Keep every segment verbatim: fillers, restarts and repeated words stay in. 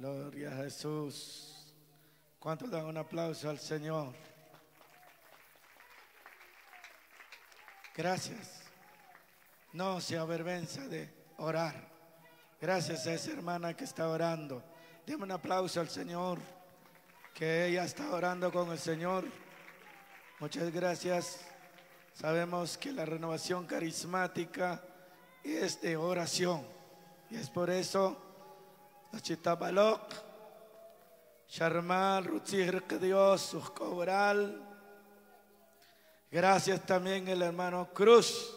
Gloria a Jesús. ¿Cuántos dan un aplauso al Señor? Gracias. No se avergüenza de orar. Gracias a esa hermana que está orando. Deme un aplauso al Señor, que ella está orando con el Señor. Muchas gracias. Sabemos que la renovación carismática es de oración. Y es por eso, Chitabalok, Sharmal, Rutzir, Dios, Cobral. Gracias también el hermano Cruz.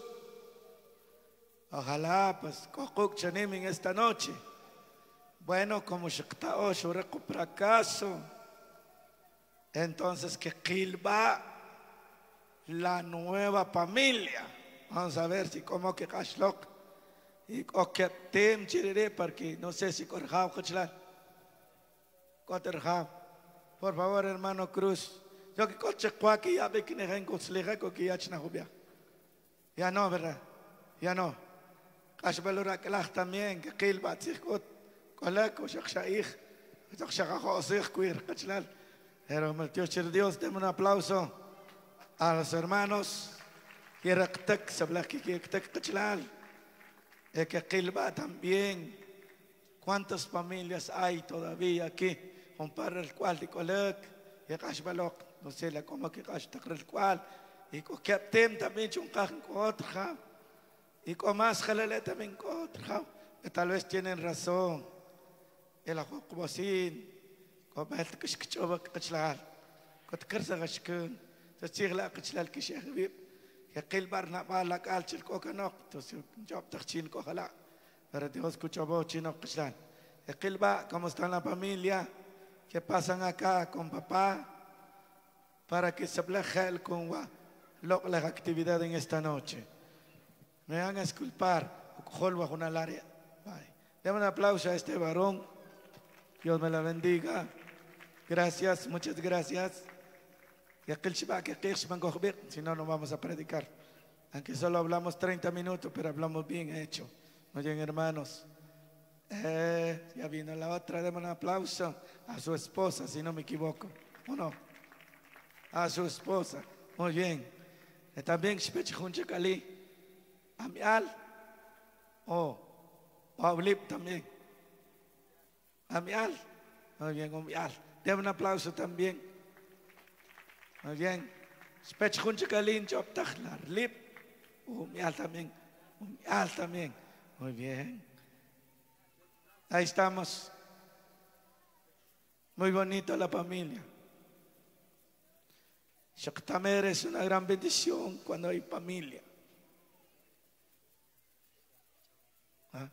Ojalá, pues, Kokuk Chanim en esta noche. Bueno, como Shaktao, Shureko fracaso. Entonces, que Kilba, la nueva familia. Vamos a ver si como que Kashlok. Y que Tem Chirire, porque no sé si Korjao Kachlar. Koterjao. Por favor, hermano Cruz. Yo que coche cuaki ya ve que ne gen koslega que ya chna hubia. Ya no, ¿verdad? Ya no. Kashbalura kelach también que kilba tzikot kolako shakshaich. Shakshacho osich kuir kachlal. Pero Dios, Dios, deme un aplauso a los hermanos. Quiero que se habla que quiero que kachlal. Es que kilba también. ¿Cuántas familias hay todavía aquí? Compara el cual de colec. Y kashbalok. No sé la como que hashtag el cual y con que tem también un cajan con otra y con más jalele también con otra que tal vez tienen razón el ajo como sin con el que se choba que chlal con kersa gashkun تصيغ كشلال كشيخ بيب يقيل برنا بالا قالش الكوكا نوق تسيب جاب تخشين كوخلا pero Dios escuchó chino chlal يقيل با cómo está la familia que pasan acá con papá para que se pleje con la actividad en esta noche. Me van a disculpar, una área. Deme un aplauso a este varón. Dios me la bendiga. Gracias, muchas gracias. Si no, no vamos a predicar. Aunque solo hablamos treinta minutos, pero hablamos bien hecho. Muy bien, hermanos. Eh, ya vino la otra. Deme un aplauso a su esposa, si no me equivoco. ¿O no? A su esposa. Muy bien. También Shpechunchakali. Amial. Oh. Paulip también. Amial. Muy bien, Amial. Deme un aplauso también. Muy bien. Shpechunchakali. Choptachlar. Lip. Amial también. Amial también. Muy bien. Ahí estamos. Muy bonito la familia. Shaktamer es una gran bendición cuando hay familia. ¿Ah?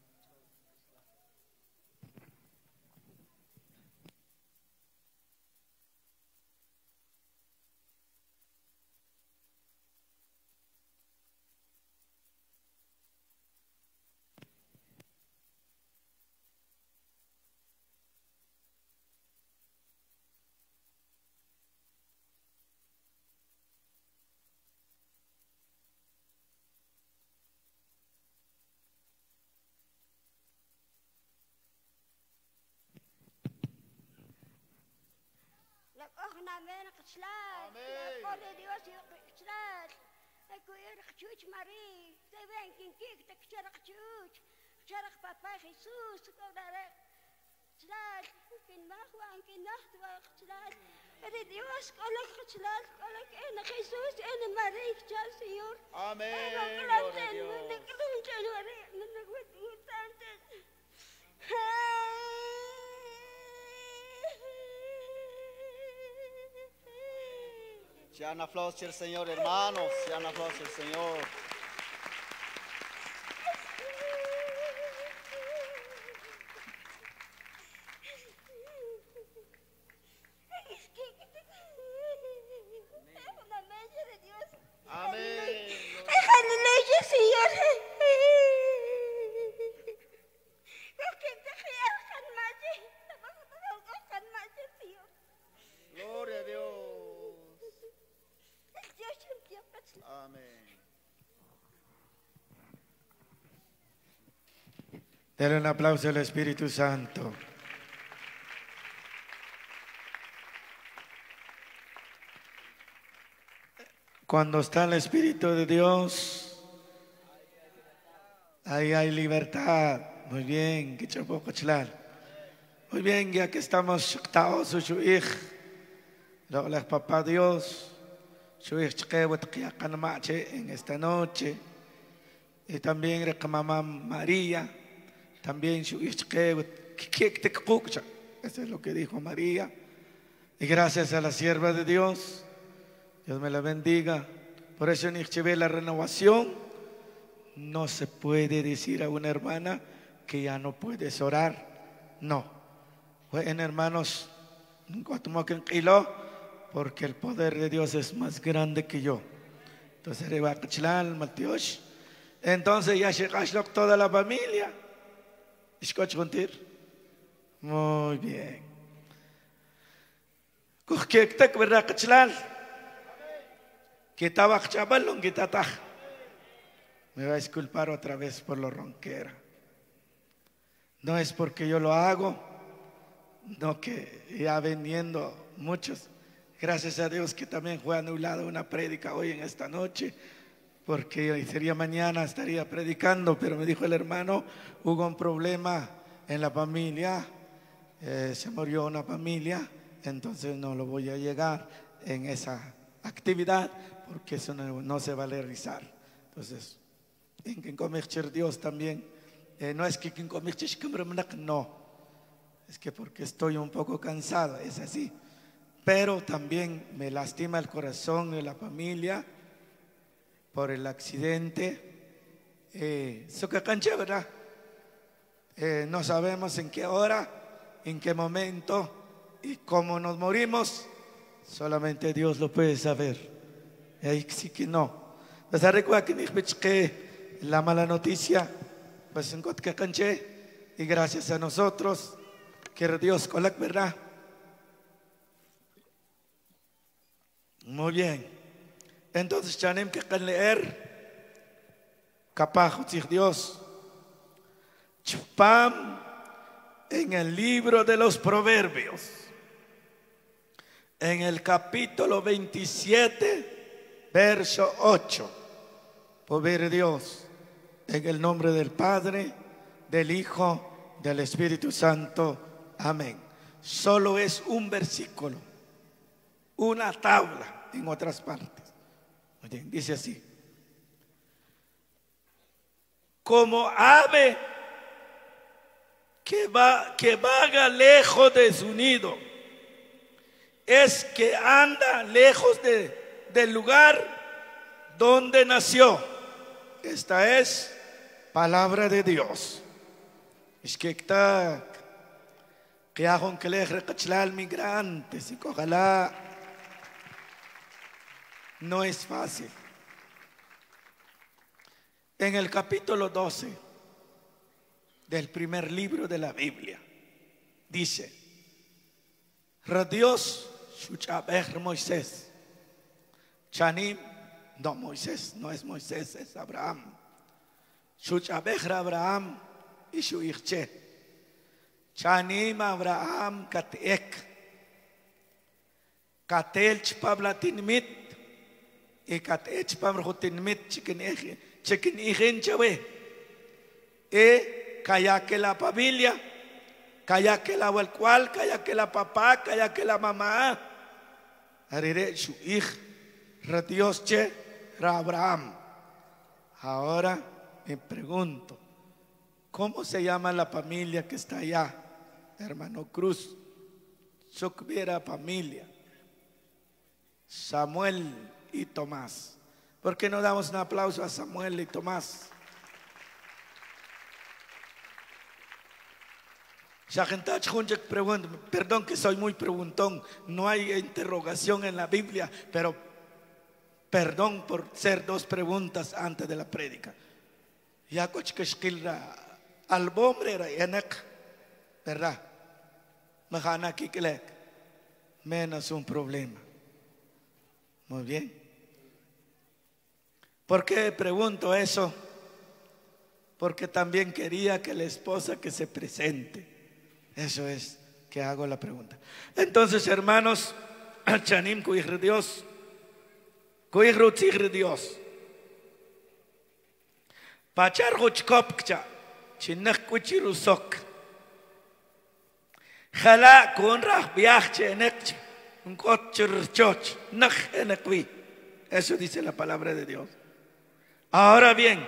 Amén, Cachlar. Por Dios, Cachlar. Ecuir, Chuch Marí. Se ven quien quiere que Charach Chuch. Charach Papá Jesús. Cachlar. Quien más Juan, quien más Cachlar. Pero Dios, con Cachlar, con en Jesús, en María, Cachlar, Señor. Amén. Gloria a Dios. Sean aplausos al Señor, hermanos. Sean aplausos al Señor. Amén. Aleluya, Señor. Gloria a Dios. Amén. Denle un aplauso al Espíritu Santo. Cuando está el Espíritu de Dios, ahí hay libertad. Muy bien, que chapo cochlar. Muy bien, ya que estamos taos su hijo, lo las papá Dios, su hijo en esta noche, y también la mamá María, también su hijo eso es lo que dijo María. Y gracias a la sierva de Dios, Dios me la bendiga. Por eso en Ixchebe la renovación no se puede decir a una hermana que ya no puedes orar. No. En hermanos, porque el poder de Dios es más grande que yo. Entonces, entonces ya llegaste toda la familia. Muy bien. Me va a disculpar otra vez por lo ronquera. No es porque yo lo hago, no que ya veniendo muchos. Gracias a Dios que también fue anulada una prédica hoy en esta noche, porque hoy sería mañana, estaría predicando, pero me dijo el hermano, hubo un problema en la familia, eh, se murió una familia, entonces no lo voy a llegar en esa actividad, porque eso no, no se va a realizar. Entonces, en que comer Dios también, eh, no es que no, es que porque estoy un poco cansado, es así. Pero también me lastima el corazón de la familia por el accidente. Eh, ¿verdad? Eh, no sabemos en qué hora, en qué momento y cómo nos morimos. Solamente Dios lo puede saber. Ahí sí que no. Entonces recuerda que la mala noticia, pues en que canché y gracias a nosotros, que Dios con la verdad. Muy bien. Entonces tenemos que leer capaz de Dios. Chupam en el libro de los Proverbios, en el capítulo veintisiete, verso ocho. Poder Dios, en el nombre del Padre, del Hijo, del Espíritu Santo. Amén. Solo es un versículo, una tabla en otras partes. Bien, dice así: como ave que va, que vaga lejos de su nido, es que anda lejos de, del lugar donde nació. Esta es palabra de Dios. Es que está que hagan que le recachlal migrantes y ojalá no es fácil. En el capítulo doce del primer libro de la Biblia dice: Dios Shuchaber Moisés Chanim, no Moisés, no es Moisés, es Abraham. Shuchaber Abraham y Shuirche Chanim Abraham Katek Katel Chpablatinmit y Katel Chpablatinmit Chicken Chicken Ijen Chawe e Kaya que la familia, kaya que la cual, kaya que la papá, kaya que la mamá, haré su hijo, Dios che, Abraham. Ahora me pregunto, ¿cómo se llama la familia que está allá, hermano Cruz? Sokviera familia, Samuel y Tomás. ¿Por qué no damos un aplauso a Samuel y Tomás? Perdón que soy muy preguntón, no hay interrogación en la Biblia, pero perdón por ser dos preguntas antes de la prédica. Ya al hombre era enek, ¿verdad? Menos un problema. Muy bien. ¿Por qué pregunto eso? Porque también quería que la esposa que se presente. Eso es que hago la pregunta. Entonces, hermanos, Chanim, Dios, Kuigru tigre Dios. Pachar huchkopcha. Chinak kuchirusok. Jala con raj viaje en eche. Un coche choch. Nach en equi. Eso dice la palabra de Dios. Ahora bien,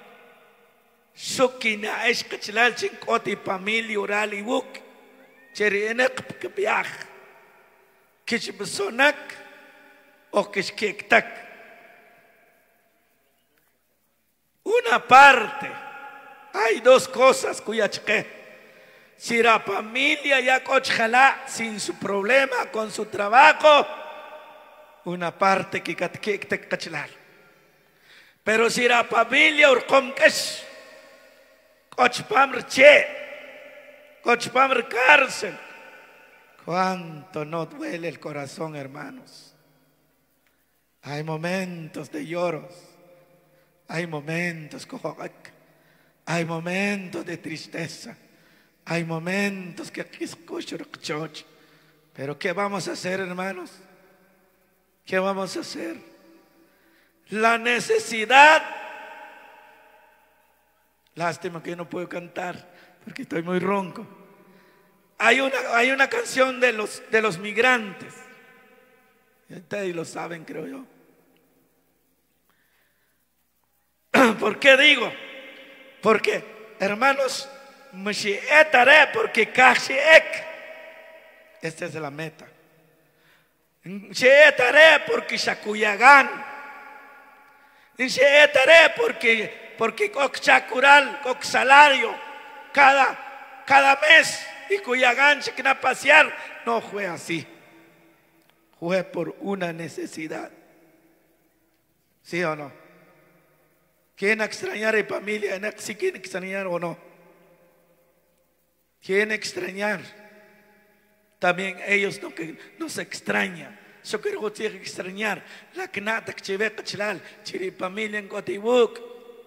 Sukina es kachlal chinkoti familia oral y buk. Cheri enek kbiach. Kish besonak o kish kektak. Una parte, hay dos cosas cuya cheque. Si la familia ya cochjala sin su problema, con su trabajo, una parte que kektak kachlal. Pero si la familia urkomkesh, cochpamr che, cochpamr cárcel, cuánto no duele el corazón, hermanos. Hay momentos de lloros, hay momentos, hay momentos de tristeza, hay momentos que pero ¿qué vamos a hacer, hermanos? ¿Qué vamos a hacer? La necesidad. Lástima que yo no puedo cantar porque estoy muy ronco. Hay una, hay una canción de los, de los migrantes. Ustedes lo saben, creo yo. ¿Por qué digo? Porque, hermanos, porque esta es la meta. Porque Shakuyagan. Porque porque cochacural, coc salario cada, cada mes y cuya gancha que na pasear, no fue así. Fue por una necesidad. ¿Sí o no? ¿Quién extrañar a familia? ¿Sí quién extrañar o no? ¿Quién extrañar? También ellos no, que, no se extrañan. Yo quiero extrañar la que nata que chive cachlal, chiri familia en Cotibuk.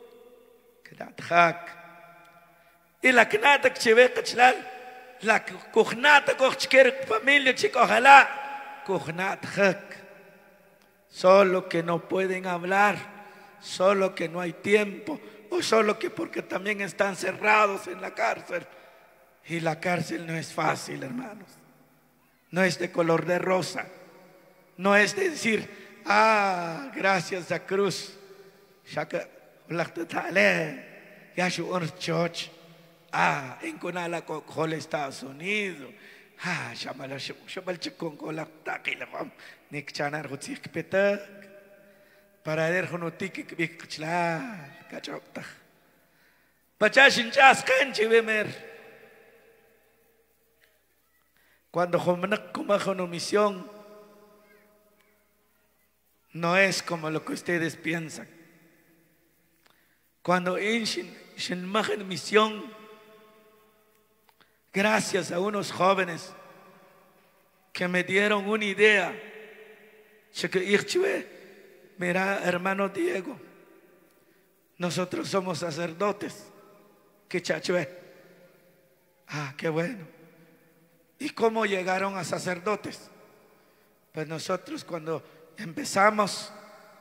Y la knata que se ve cachlal, la kuhnata cochker familia chico ojalá, kuhnat hak. Solo que no pueden hablar, solo que no hay tiempo, o solo que porque también están cerrados en la cárcel. Y la cárcel no es fácil, hermanos. No es de color de rosa. No es de decir, ah, gracias a Cruz. Ya su church, ah, en Conala con Estados Unidos, ah, llámala, llámala con cola, taquila, Nick Chanar, Hutzik Petak, para ver Honotik, Bikchla, Kachopta. Pachashin Chas Kanchi Bemer. Cuando Homanak como una misión, no es como lo que ustedes piensan. Cuando en Shin misión, gracias a unos jóvenes que me dieron una idea, mira, hermano Diego, nosotros somos sacerdotes. Que chachue. Ah, qué bueno. ¿Y cómo llegaron a sacerdotes? Pues nosotros cuando empezamos,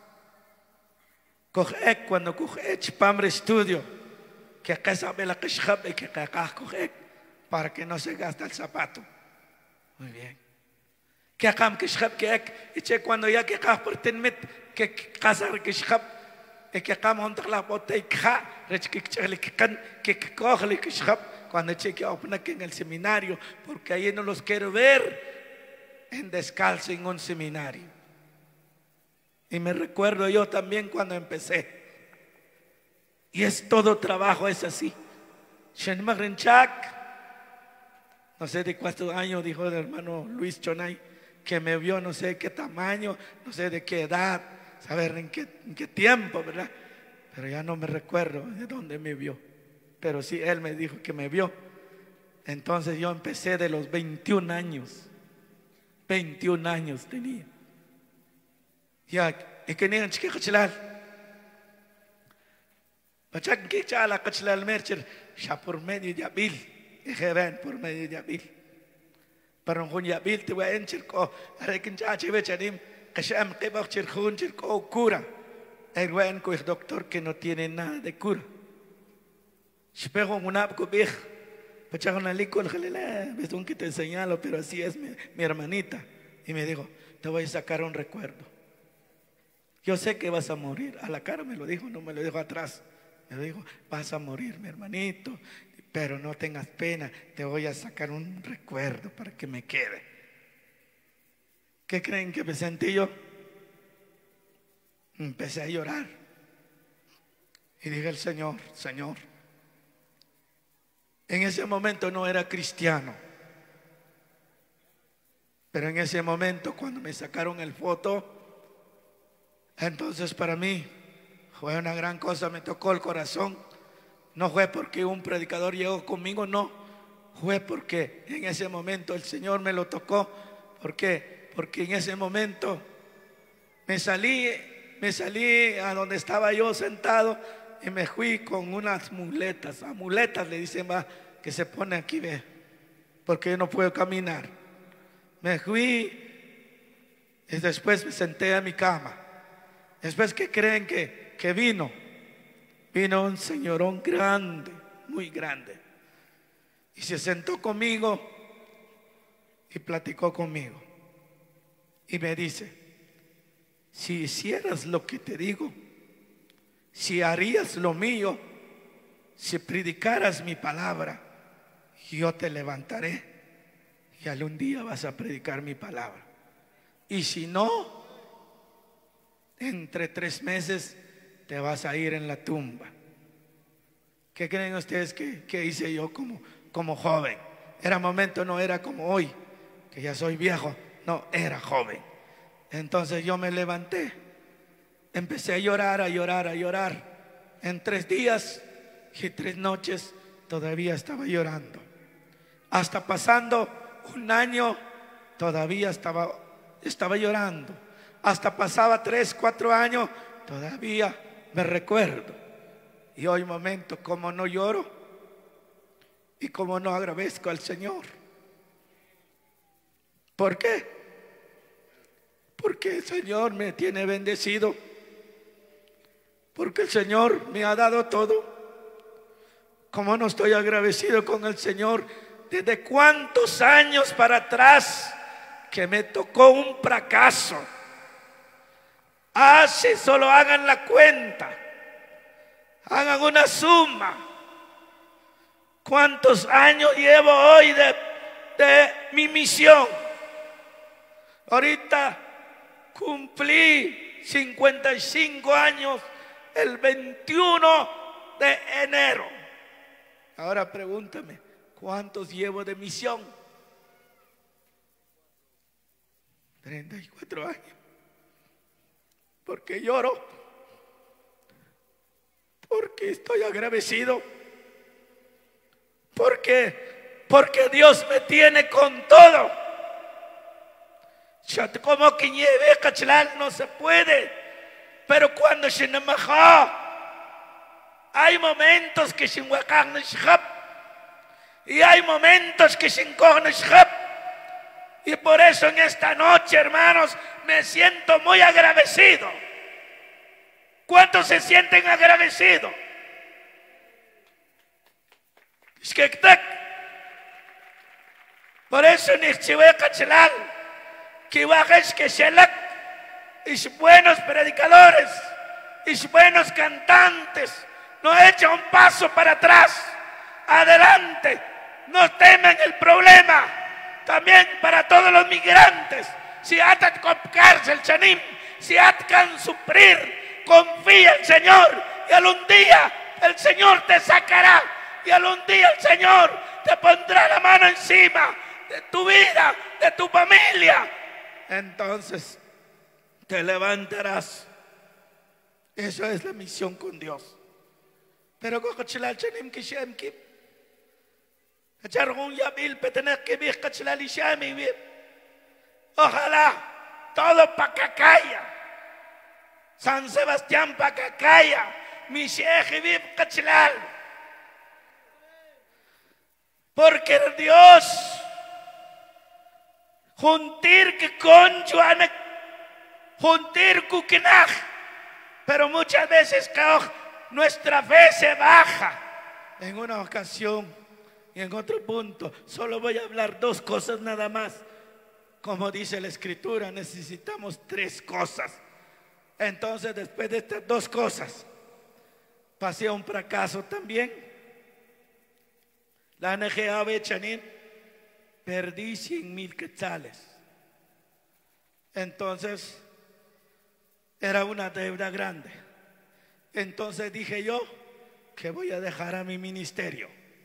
cuando coge Pamre Estudio, que acá sabe la que y que acá coge para que no se gaste el zapato. Muy bien. Que acá que que y che cuando ya que acá por tenmet que casar que shab y que acá montar la botella rech que que can que coge que shab cuando che que opna que en el seminario porque ahí no los quiero ver en descalzo en un seminario. Y me recuerdo yo también cuando empecé. Y es todo trabajo, es así. No sé de cuántos años dijo el hermano Luis Chonay, que me vio no sé qué tamaño, no sé de qué edad, saber en qué, en qué tiempo, ¿verdad? Pero ya no me recuerdo de dónde me vio. Pero sí, él me dijo que me vio. Entonces yo empecé de los veintiún años. veintiún años tenía. Ya, y que niñan chique cachlal. Pachak que chala cachlal mercher, ya por medio de abril, y que ven por medio de abril. Pero en junio abril te voy a encher ko, haré que ya chive chanim, Kasham Kebach Chirjun Chirko cura. El buen doctor que no tiene nada de cura. Espero un apco viejo. Pacharon una licor, ves un que te señalo, pero así es mi, mi hermanita. Y me dijo, te voy a sacar un recuerdo. Yo sé que vas a morir. A la cara me lo dijo, no me lo dijo atrás. Me lo dijo, vas a morir, mi hermanito, pero no tengas pena, te voy a sacar un recuerdo para que me quede. ¿Qué creen que me sentí yo? Empecé a llorar. Y dije al Señor, Señor, en ese momento no era cristiano, pero en ese momento cuando me sacaron el foto, entonces para mí fue una gran cosa, me tocó el corazón. No fue porque un predicador llegó conmigo, no, fue porque en ese momento el Señor me lo tocó. ¿Por qué? Porque en ese momento me salí, me salí a donde estaba yo sentado y me fui con unas muletas, amuletas le dicen, va, que se pone aquí, ve, porque yo no puedo caminar. Me fui y después me senté a mi cama. Después, ¿qué creen que, que vino? Vino un señorón grande, muy grande, y se sentó conmigo y platicó conmigo y me dice, si hicieras lo que te digo, si harías lo mío, si predicaras mi palabra, yo te levantaré y algún día vas a predicar mi palabra. Y si no, entre tres meses te vas a ir en la tumba. ¿Qué creen ustedes que, que hice yo como, como joven? Era momento, no era como hoy, que ya soy viejo, no, era joven. Entonces yo me levanté, empecé a llorar, a llorar, a llorar. En tres días y tres noches todavía estaba llorando. Hasta pasando un año todavía estaba, estaba llorando. Hasta pasaba tres, cuatro años, todavía me recuerdo. Y hoy momento como no lloro y como no agradezco al Señor. ¿Por qué? Porque el Señor me tiene bendecido, porque el Señor me ha dado todo. ¿Cómo no estoy agradecido con el Señor? ¿Desde cuántos años para atrás que me tocó un fracaso? Ah, si solo hagan la cuenta, hagan una suma. ¿Cuántos años llevo hoy de, de mi misión? Ahorita cumplí cincuenta y cinco años el veintiuno de enero. Ahora pregúntame, ¿cuántos llevo de misión? treinta y cuatro años. ¿Por qué lloro? Porque estoy agradecido. Porque, porque Dios me tiene con todo. Como que nieve cachlal no se puede. Pero cuando se enamajó, hay momentos que se huacan y hay momentos que se encogen. Y por eso en esta noche, hermanos, me siento muy agradecido. ¿Cuántos se sienten agradecidos? Es que por eso ni chive cachelal que bajes que shelak y buenos predicadores y buenos cantantes no echan un paso para atrás, adelante, no temen el problema. También para todos los migrantes, si atan con cárcel chanim, si atan sufrir, confía en el Señor y algún día el Señor te sacará y algún día el Señor te pondrá la mano encima de tu vida, de tu familia. Entonces te levantarás. Eso es la misión con Dios. Pero cochilal chanim kishem kip. Ojalá todo Pacacaya, San Sebastián Pacacaya, Mishejibib Cachilal. Porque Dios juntir que con Joanek juntir kukinaj. Pero muchas veces nuestra fe se baja. En una ocasión y en otro punto, solo voy a hablar dos cosas nada más. Como dice la escritura, necesitamos tres cosas. Entonces, después de estas dos cosas, pasé a un fracaso también. La N G A B Chanín, perdí cien mil quetzales. Entonces, era una deuda grande. Entonces dije yo que voy a dejar a mi ministerio.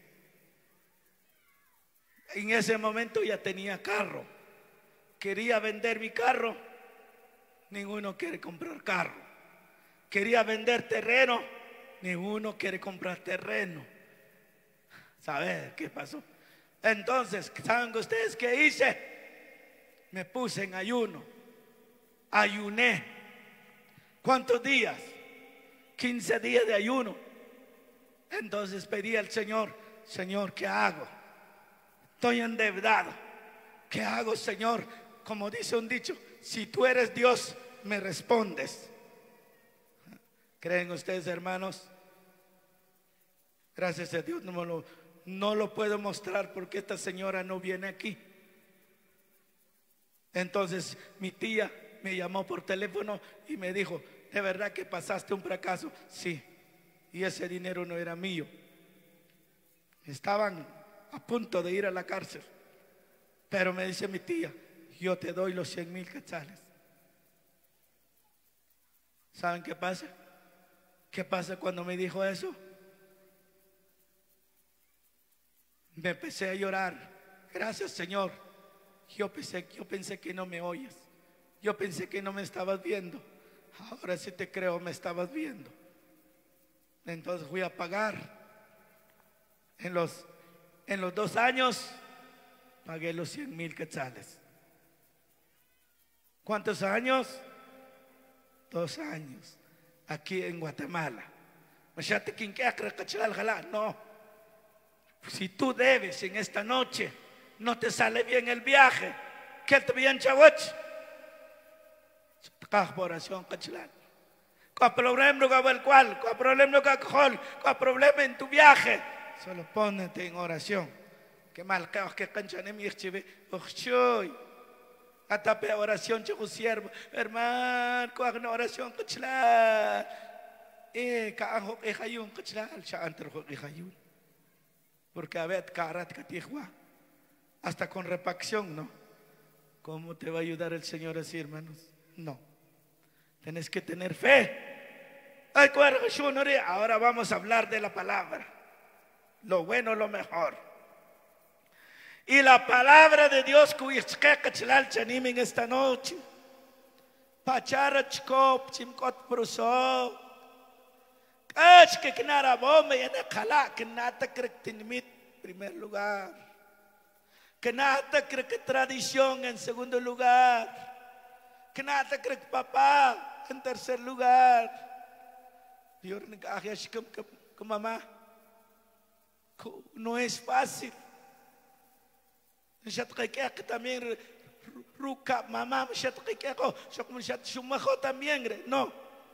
En ese momento ya tenía carro. Quería vender mi carro. Ninguno quiere comprar carro. Quería vender terreno. Ninguno quiere comprar terreno. ¿Saben qué pasó? Entonces, ¿saben ustedes qué hice? Me puse en ayuno. Ayuné. ¿Cuántos días? quince días de ayuno. Entonces pedí al Señor: Señor, ¿qué hago? Estoy endeudado. ¿Qué hago, Señor? Como dice un dicho, si tú eres Dios, me respondes. ¿Creen ustedes, hermanos? Gracias a Dios no lo, no lo puedo mostrar porque esta señora no viene aquí. Entonces mi tía me llamó por teléfono y me dijo: ¿de verdad que pasaste un fracaso? Sí. Y ese dinero no era mío. Estaban a punto de ir a la cárcel. Pero me dice mi tía: yo te doy los cien mil quetzales. ¿Saben qué pasa? ¿Qué pasa cuando me dijo eso? Me empecé a llorar. Gracias, Señor. Yo pensé, yo pensé que no me oyes. Yo pensé que no me estabas viendo. Ahora sí te creo, me estabas viendo. Entonces fui a pagar. En los, en los dos años pagué los cien mil quetzales. ¿Cuántos años? Dos años. Aquí en Guatemala. No. Si tú debes en esta noche, no te sale bien el viaje, ¿qué te viene, chavos? Oración, cachalán. ¿Cuál problema no el cual? ¿Cuál problema no el ¿Cuál problema en tu viaje? Solo pónete en oración. Que mal caos que canchané mi chive. Ochoy. Atape oración, chico siervo. Hermano, ¿cuál no oración, cachalán? Eh, cajo, ejayun, cachalán. Chanter, ejayun. Porque a ver, carat, catijua. Hasta con repacción, ¿no? ¿Cómo te va a ayudar el Señor así, hermanos? No. Tienes que tener fe. Ahora vamos a hablar de la palabra. Lo bueno, lo mejor. Y la palabra de Dios en esta noche. Pachara chkop chimkot pruso. Kach que knarabome en kala que nata en primer lugar. Que nata cree que tradición en segundo lugar. Que nata cree que papá en tercer lugar. Dios que mamá no es fácil. También ruca mamá también no.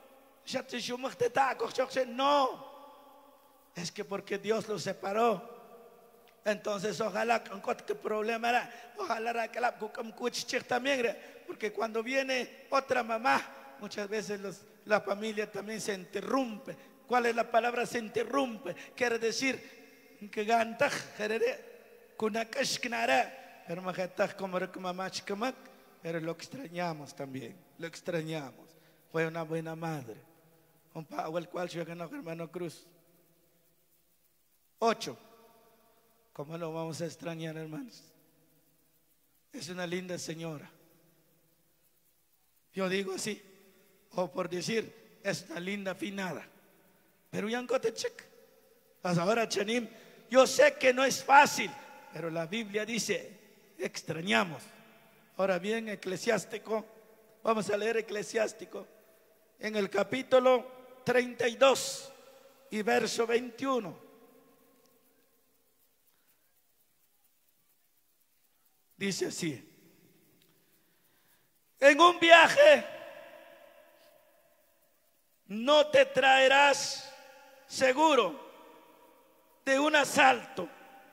No. Es que porque Dios lo separó. Entonces ojalá que problema era, ojalá que la también, porque cuando viene otra mamá, muchas veces los, la familia también se interrumpe. ¿Cuál es la palabra se interrumpe? Quiere decir que ganta pero pero lo extrañamos también, lo extrañamos. Fue una buena madre. Un pago el cual yo ganó hermano Cruz. Ocho. ¿Cómo lo vamos a extrañar, hermanos? Es una linda señora. Yo digo así, o por decir, es una linda finada. Pero ya check. Ahora, Chanim, yo sé que no es fácil, pero la Biblia dice, extrañamos. Ahora bien, Eclesiástico, vamos a leer Eclesiástico en el capítulo treinta y dos y verso veintiuno. Dice así: en un viaje no te traerás seguro de un asalto.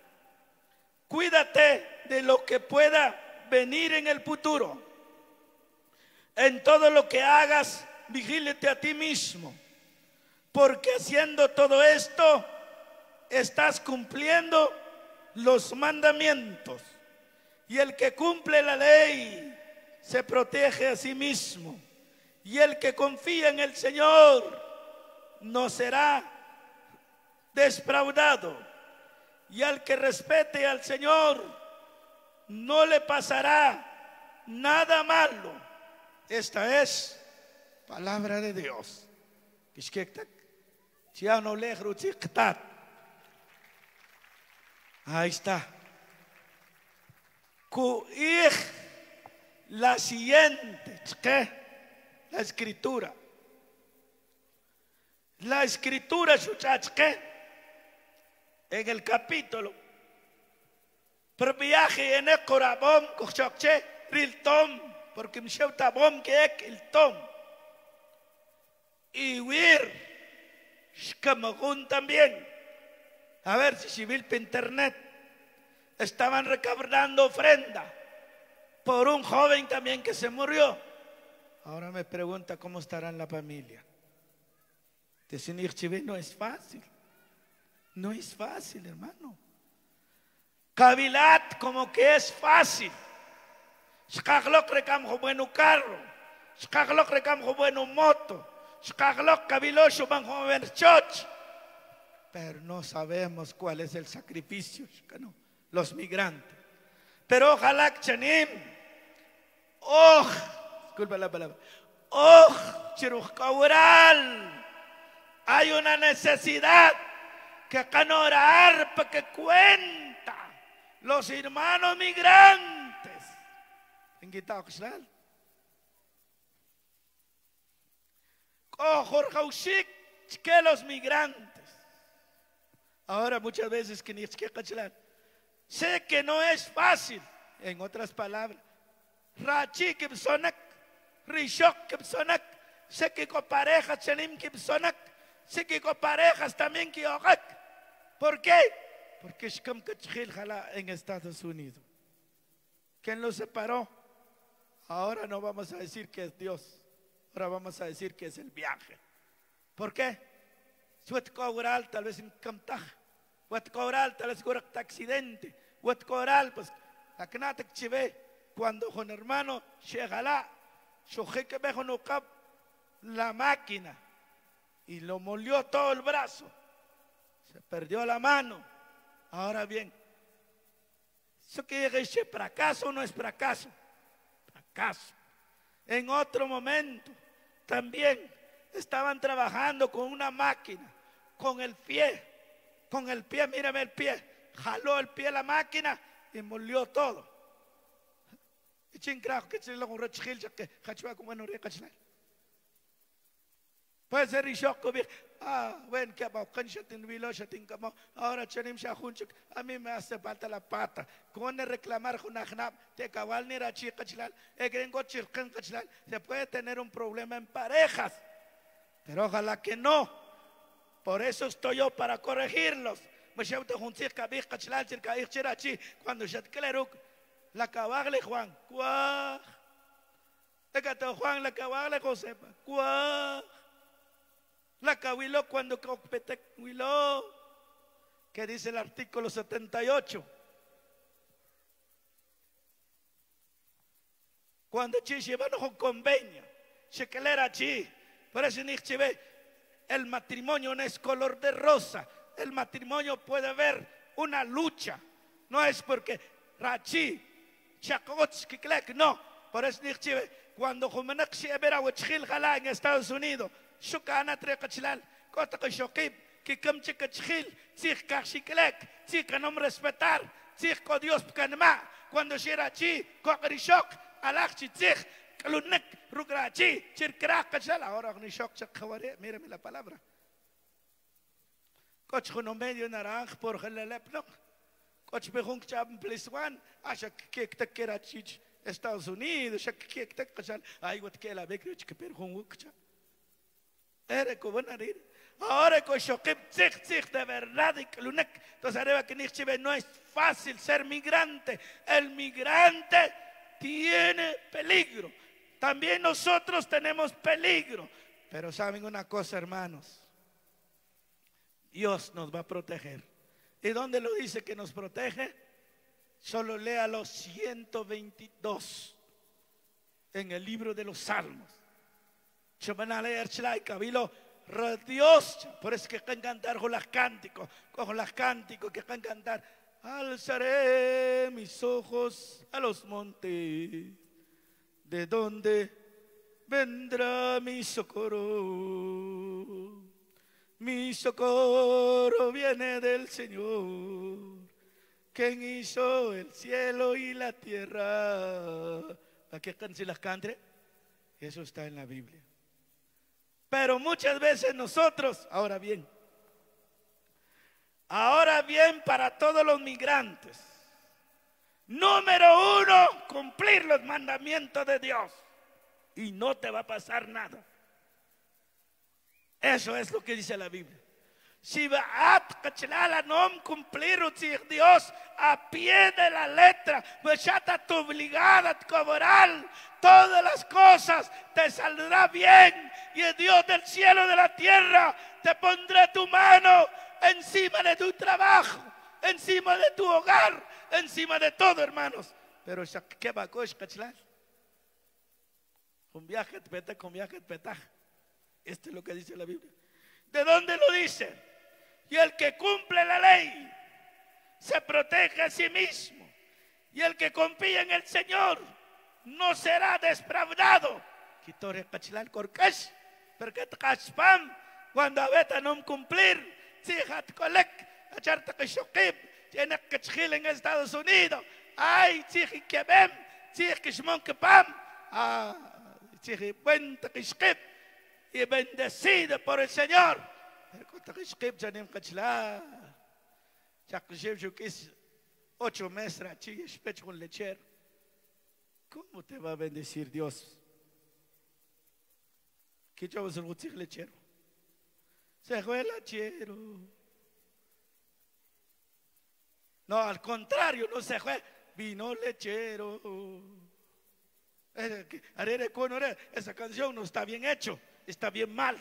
Cuídate de lo que pueda venir en el futuro. En todo lo que hagas, vigílate a ti mismo, porque haciendo todo esto estás cumpliendo los mandamientos. Y el que cumple la ley se protege a sí mismo. Y el que confía en el Señor no será defraudado. Y al que respete al Señor no le pasará nada malo. Esta es palabra de Dios. Ahí está. La siguiente, ¿qué? La escritura. La escritura, ¿qué? En el capítulo. Per viaje en el corabón, cochoche, riltom, porque me shauta bom que es el tom. Y wir, shkamagun también. A ver si civil por internet estaban recaudando ofrenda por un joven también que se murió. Ahora me pregunta cómo estará en la familia. Decir chive no es fácil. No es fácil, hermano. Cavilat como que es fácil. Shkaglok recamjo bueno carro. Shkaglok recamjo bueno moto. Shkaglok cavilosho banjo ver choch. Pero no sabemos cuál es el sacrificio, ¿no? Los migrantes. Pero ojalá que chanim, oh, disculpa la palabra, oh, chirujcaural, hay una necesidad que can orar para que cuenta los hermanos migrantes. En Guitao Xlal. Oh, Jorge que los migrantes. Ahora muchas veces que ni sé que no es fácil. En otras palabras, Rachi que sonak, Rishok que sonak, sé que con parejas chanim que sonak, sé que con parejas también que ojak. ¿Por qué? Porque es como que en Estados Unidos. ¿Quién los separó? Ahora no vamos a decir que es Dios. Ahora vamos a decir que es el viaje. ¿Por qué? Suet cobral tal vez en Camtaj. Suet cobral tal vez por accidente. Suet cobral pues la knata que chive cuando con hermano llegala shoje que me no cap la máquina y lo molió todo el brazo. Se perdió la mano. Ahora bien, eso que es fracaso o no es fracaso. Fracaso. En otro momento también estaban trabajando con una máquina, con el pie, con el pie, mírame el pie, jaló el pie la máquina y molió todo. Puede ser Rishok, ah, bueno, que ahora chanim shahunchuk, a mí me hace falta la pata. Con el reclamar junajnab, te cabal ni rachi kachlal, el gringo chirkan kachlal, se puede tener un problema en parejas, pero ojalá que no. Por eso estoy yo para corregirlos. Cuando Shatkeleruk, la cabagle Juan, cuaj, déjate Juan, la cabagle Josepa, cuaj. La cahuiló cuando copetecuiló, que dice el artículo setenta y ocho. Cuando chi llevan un convenio, chequelera chi, por eso ni chive, el matrimonio no es color de rosa, el matrimonio puede haber una lucha, no es porque rachi, chakotski klek, no, por eso ni chive, cuando Jumenak Shebera Wachil Jala en Estados Unidos. Shukana trekachlal, kota que shokib, que come chikachil, tzich kashiklek, tzich no respetar, tzich ko Dios kanma, cuando shirachi, kokrishok, alachchi tzich, kalunek, rugrachi, chirkrak kachal, ahora ni shok chakaware, mírame la palabra. Coch no medio naranja por gelepno, coch bejunk chab pliswan, asha kek tekerachich, Estados Unidos, asha kek tekachal, ay what que la bekrich que perjun ukcha. Ere ko bonarir. Ahora con Shokib Tzich Tzich de verdad y que lunek. Entonces arriba que Nichibe no es fácil ser migrante. El migrante tiene peligro. También nosotros tenemos peligro. Pero saben una cosa, hermanos. Dios nos va a proteger. ¿Y dónde lo dice que nos protege? Solo lea los ciento veintidós en el libro de los Salmos. Dios, por eso que can cantar con las cánticos, con las cánticos que can cantar. Alzaré mis ojos a los montes, de donde vendrá mi socorro. Mi socorro viene del Señor, quien hizo el cielo y la tierra. ¿A qué can si las cante? Eso está en la Biblia. Pero muchas veces nosotros, ahora bien, ahora bien para todos los migrantes, número uno, cumplir los mandamientos de Dios y no te va a pasar nada. Eso es lo que dice la Biblia. Si vas a no cumplir Dios a pie de la letra, pues ya estás obligada a cobrar todas las cosas, te saldrá bien y el Dios del cielo y de la tierra te pondrá tu mano encima de tu trabajo, encima de tu hogar, encima de todo, hermanos. Pero ¿qué va a coger? Con viaje de peta, con viaje de petaje. Esto es lo que dice la Biblia. ¿De dónde lo dice? Y el que cumple la ley se protege a sí mismo. Y el que confía en el Señor no será defraudado. Porque cuando a no cumplir, tiene que chile en Estados Unidos. Ay, chichi que ven, chichi que shmon que pam. Ah, chichi cuenta que shkip. Y bendecido por el Señor. Ocho meses con lechero. ¿Cómo te va a bendecir Dios? ¿Qué yo voy a decir lechero? Se fue el lechero. No, al contrario, no se fue. Vino lechero. Esa canción no está bien hecho. Está bien mal.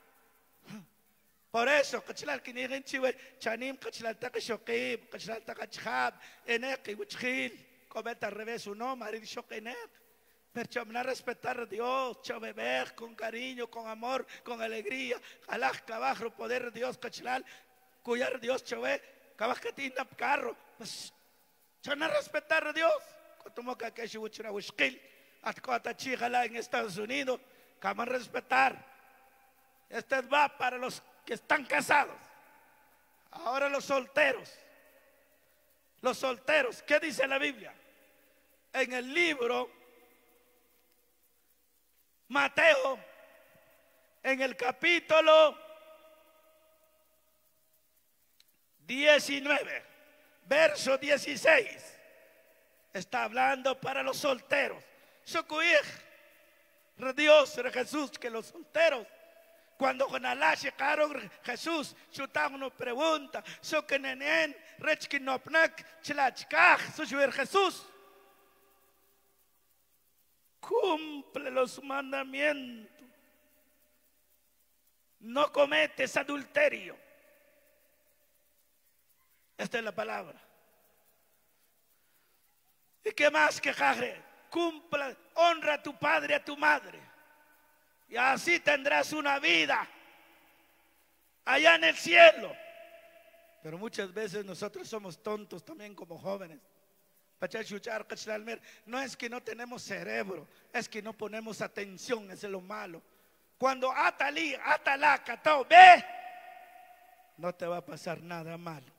Por eso, kachlal kinirin chiwe, chanim kachlal taka shokib, kachlal taka chhab, enek y wichil, cometa al revés uno, marir shokenek. Pero chamna respetar a Dios, beber con cariño, con amor, con alegría. Alaj cabajo, poder de Dios, kachlal, cuyar Dios chove, cabaj que tiene carro. Pues, chamna respetar a Dios. Como que que shiwchra wichil, atkota chigala en Estados Unidos. Cómo respetar. Este va para los que están casados. Ahora los solteros. Los solteros. ¿Qué dice la Biblia? En el libro Mateo, en el capítulo diecinueve, verso dieciséis, está hablando para los solteros. Socuij. Dios, Jesús, que los solteros, cuando con Alá llegaron Jesús, chutaron una pregunta, so que nenen, rechkinopnak, chlachkaj, so Jesús, cumple los mandamientos, no cometes adulterio. Esta es la palabra. ¿Y qué más que jajre? Cumpla, honra a tu padre y a tu madre. Y así tendrás una vida allá en el cielo. Pero muchas veces nosotros somos tontos también como jóvenes. No es que no tenemos cerebro, es que no ponemos atención, eso es lo malo. Cuando atalí, atalá, catao, ve, no te va a pasar nada malo.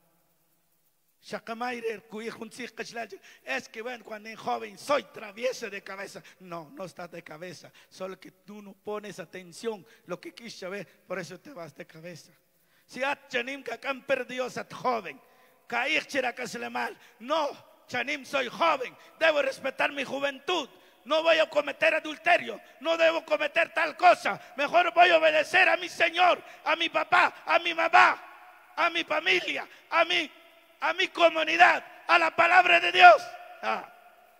Es que bueno, cuando es joven soy travieso de cabeza. No, no estás de cabeza, solo que tú no pones atención lo que quise ver, por eso te vas de cabeza. Si at chanim que han perdido a joven, caer chira que se le mal. No, chanim soy joven, debo respetar mi juventud. no voy a cometer adulterio, no debo cometer tal cosa. Mejor voy a obedecer a mi Señor, a mi papá, a mi mamá, a mi familia, a mi, a mi comunidad, a la palabra de Dios. Ah,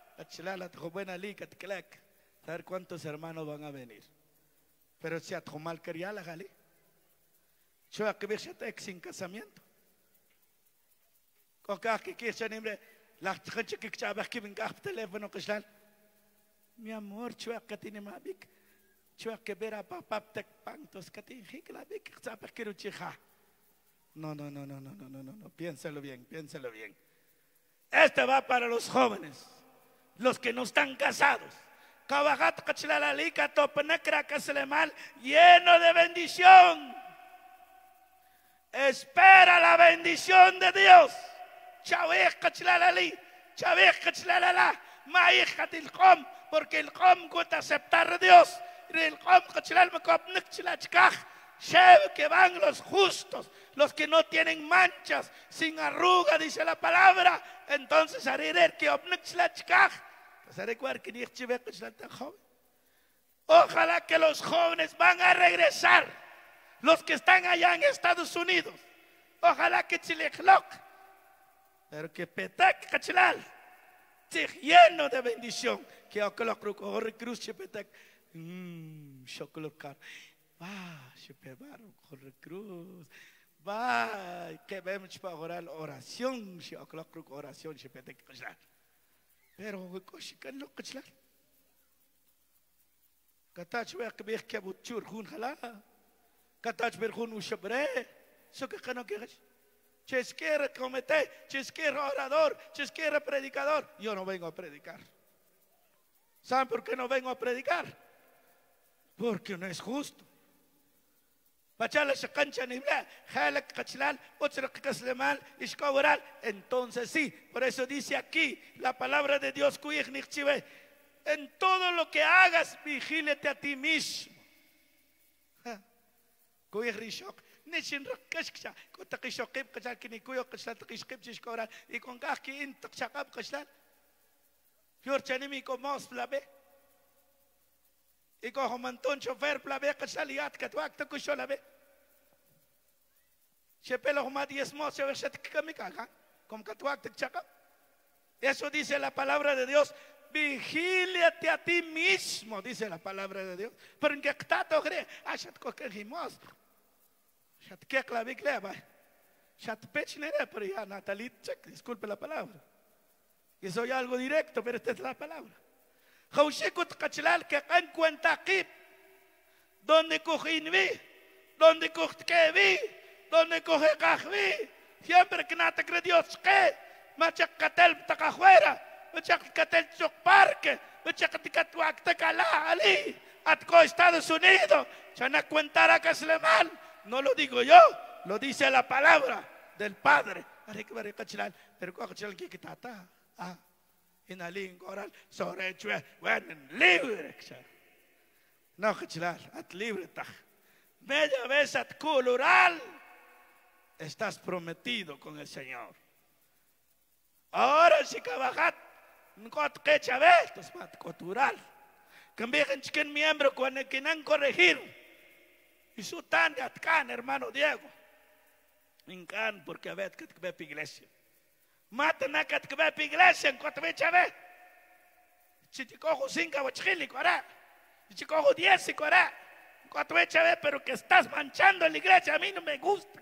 saber cuántos hermanos van a venir. Pero si a Tomal quería la gali, yo a que ve sin casamiento. Coca que quiere ser la gente que sabe que venga a teléfono que están. Mi amor, yo a que tiene más big, yo a que ver a papá te pantos que tiene que la big sabe que lo chica. No, no, no, no, no, no, no, no, no, piénsalo bien, piénsalo bien. Este va para los jóvenes, los que no están casados. Lleno de bendición. Espera la bendición de Dios. Porque el com cuesta aceptar a Dios. El que van los justos, los que no tienen manchas, sin arruga, dice la palabra. Entonces haré que ojalá que los jóvenes van a regresar, los que están allá en Estados Unidos. Ojalá que Chilecloc, pero que Petak Cachilal, lleno de bendición. Que Ocolocruc, Cruz, Petak, mmm, Chocolocar, va, Chepebaro, Cruz, va, que vemos para orar oración, Ocolocruc, oración, Chepetek Cachilal. Pero que no Cachilal. Katach ver que ver que buchur hun hala. Katach ver hun ushabre. So que no quieres. Chesquera comete, chesquera orador, chesquera predicador. Yo no vengo a predicar. ¿Saben por qué no vengo a predicar? Porque no es justo. Pachala se cancha ni bla, jalak kachlal, otra kaslemal, ishkawaral. Entonces sí, por eso dice aquí la palabra de Dios, kuyig nichchive. En todo lo que hagas, vigílate a ti mismo. Kuyig rishok, nishin rakashksha, kotakishokib kachal kinikuyo kachal takishkib chishkoral, y con gaski in takshakab kachal. Fiorchanimi komos plabe. Y con mantón chofer plabe kachal yat katwak takusholabe. Chepelo huma diezmo se verset kamikaga, como katwak takchakab. Eso dice la palabra de Dios. Vigíliate a ti mismo, dice la palabra de Dios. Pero en que está todo cree, ashat coquejimos, shat que la bicleva, shat pechnere, pero ya Natalie, disculpe la palabra. Y soy algo directo, pero esta es la palabra. Jaushikut kachlal que en cuenta aquí, donde cojinvi, donde cojkevi, donde coge cajvi, siempre que nata cree Dios que, machacatel tacajuera. Machacatel chok parque, machacaticat tacala ali, atco Estados Unidos, chana cuentara que es mal. No lo digo yo, lo dice la palabra del Padre. Pero cochal que tata, ah, en alín coral, sobre chue, bueno, libre, no cochal, at libre ta. Media vez at coloral, estás prometido con el Señor. Ahora si cabajat. Ngot que chaves, tos mat cultural. Cambian chicken miembro cuando quieren corregir. Y su tan de atcan, hermano Diego. Incan porque a ver que te ve iglesia. Matan a que te ve iglesia en cuanto ve chaves. Si te cojo cinco chili corá. Si te cojo diez y corá. En cuanto ve chaves, pero que estás manchando en la iglesia, a mí no me gusta.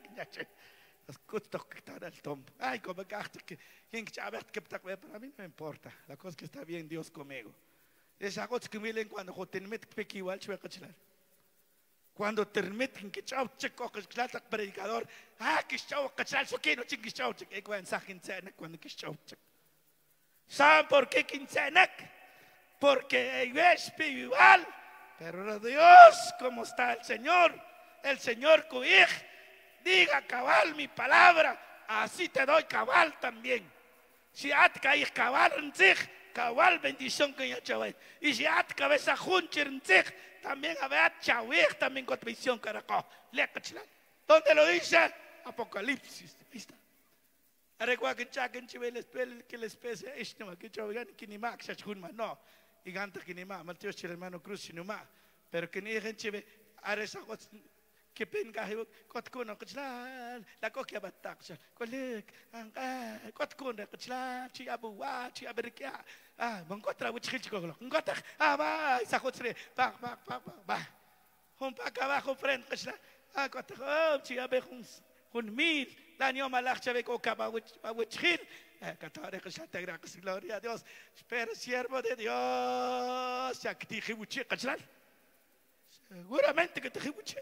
Ay, como que para mí no importa. La cosa es que está bien Dios conmigo. Esa cosa que miren cuando termiten que igual cuando termiten que chau chico que es predicador, ah que chau que chau so que no chico chau chico y cuando sajen cena cuando que chau chico. ¿Saben por qué quincena? Porque es igual, pero Dios como está el Señor, el Señor cuij. Diga cabal mi palabra, así te doy cabal también. Si atka y cabal en sig, cabal bendición que ya chaval. Y si atka ves a juncher en sig, también a ver chaval también con bendición caracol. ¿Dónde lo dice? Apocalipsis. Ahí está. Recuerda que chaken chivel espel que les pese esto que chaval que ni max chunma no. y ganta que ni más, Mateo chile hermano Cruz ni más, pero que ni gente ve, ahora esa cosa que penga hiu kot kuno kecil la kok ya batak kolik angka kot kuno kecil ci abu wa ci aberkia ah mengkotra wich kecil kok mengkotra ah ba isa kotre ba ba ba ba hom pa ka ba friend kecil ah kot oh ci abe hun hun mil dan yo malach chave ko ka ba wich wich kecil katare kecil tegra kecil gloria a Dios espera siervo de Dios ya que te hibuche kecil seguramente que te hibuche.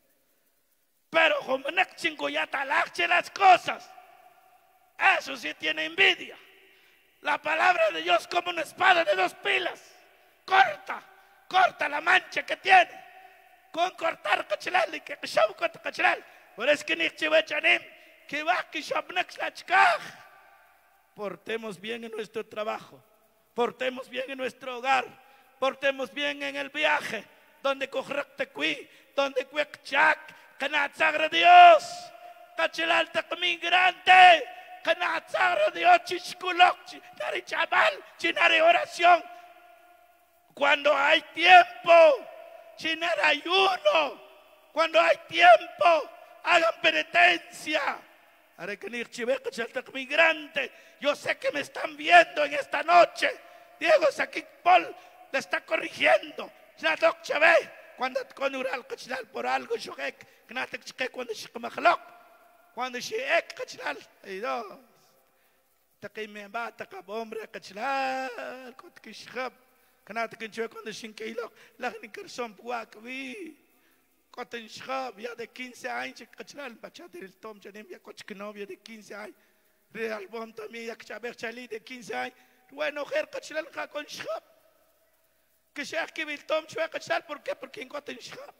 Pero como no chingo ya talache las cosas, eso sí tiene envidia. La palabra de Dios como una espada de dos pilas, corta, corta la mancha que tiene, con cortar cachelal y que shab corta cachelal. Por eso que ni chive chanim, que va que shab nexlachkaj. Portemos bien en nuestro trabajo, portemos bien en nuestro hogar, portemos bien en el viaje, donde correcte kui, donde cuecchac. Kena sagra Dios, kachelal tak migrante, kena sagra Dios chichkulok, nari chaval, chinari oración. Cuando hay tiempo, chinari ayuno, cuando hay tiempo, hagan penitencia. Ahora que ni chive kachelal tak migrante, yo sé que me están viendo en esta noche. Diego Saquik Paul le está corrigiendo. Nadok chave. Cuando con ural kachelal por algo shokek, knatek chke cuando shik makhlok, cuando shik kachelal, ay dos, taki me ba taka bombre kachelal, kot kishab, knatek enchue cuando shinkilok, la ni kerson puak vi, kot enchab ya de quince años kachelal, bachate el tom chanem ya kot novia de quince años, real bom también ya chaber chali de quince años, bueno her kachelal ka con shab. Que sea que Viltom chue kachal, ¿por qué? Porque encontren shab.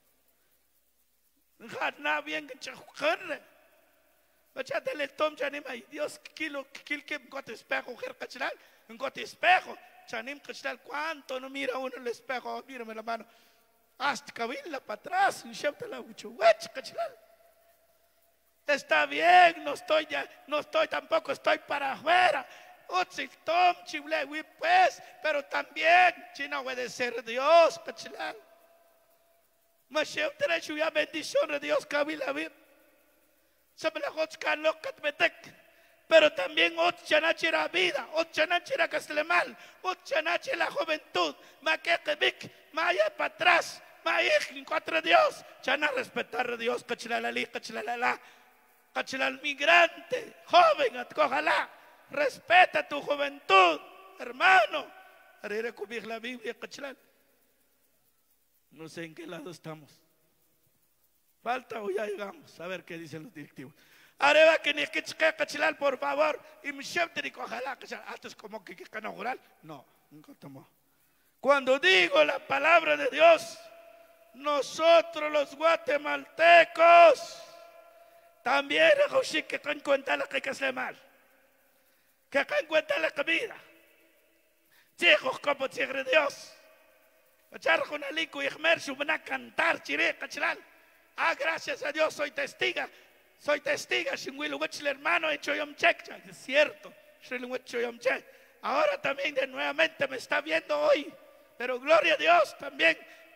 Nada bien que chajucarre. Bachate el tom chanim ay Dios kilo kil que encontren espejo ger kachal, encontren espejo. Chanim kachal cuánto no mira uno el espejo, mírame la mano. Hasta cabilla para atrás, un chef de la uchuwech kachal. Está bien, no estoy ya, no estoy tampoco estoy para afuera. Tom, chile, pues, pero también, sin obedecer a Dios, cachilal. Masheu terechu ya bendición de Dios, kabila vir. Sabe la hotzkan lokat betek. Pero también ot chanache la vida, ot chanache la caslemal, ot chanache la juventud, ma que kebik, ma ya para atrás, ma ich en contra de Dios, chana respetar a Dios, cachilal ali, cachilal ala, cachilal migrante, joven, atkojalá. Respeta tu juventud, hermano. Haré cubrir la Biblia, cachilal. No sé en qué lado estamos. Falta o ya llegamos. A ver qué dicen los directivos. Haré va que ni que cachilal, por favor. Y mi chef te dijo, ojalá, cachilal. Antes como que que oral. No, nunca tomó. Cuando digo la palabra de Dios, nosotros los guatemaltecos también que que cuenta la que hace mal. Que acá encuentra la comida. Chicos como tigre de Dios. Echar con el lico y emerso van a cantar chile, cachilal. Ah, gracias a Dios soy testiga. Soy testiga. Sin Willow Witch, el hermano hecho yom check. Es cierto. Ahora también de nuevamente me está viendo hoy. Pero gloria a Dios también.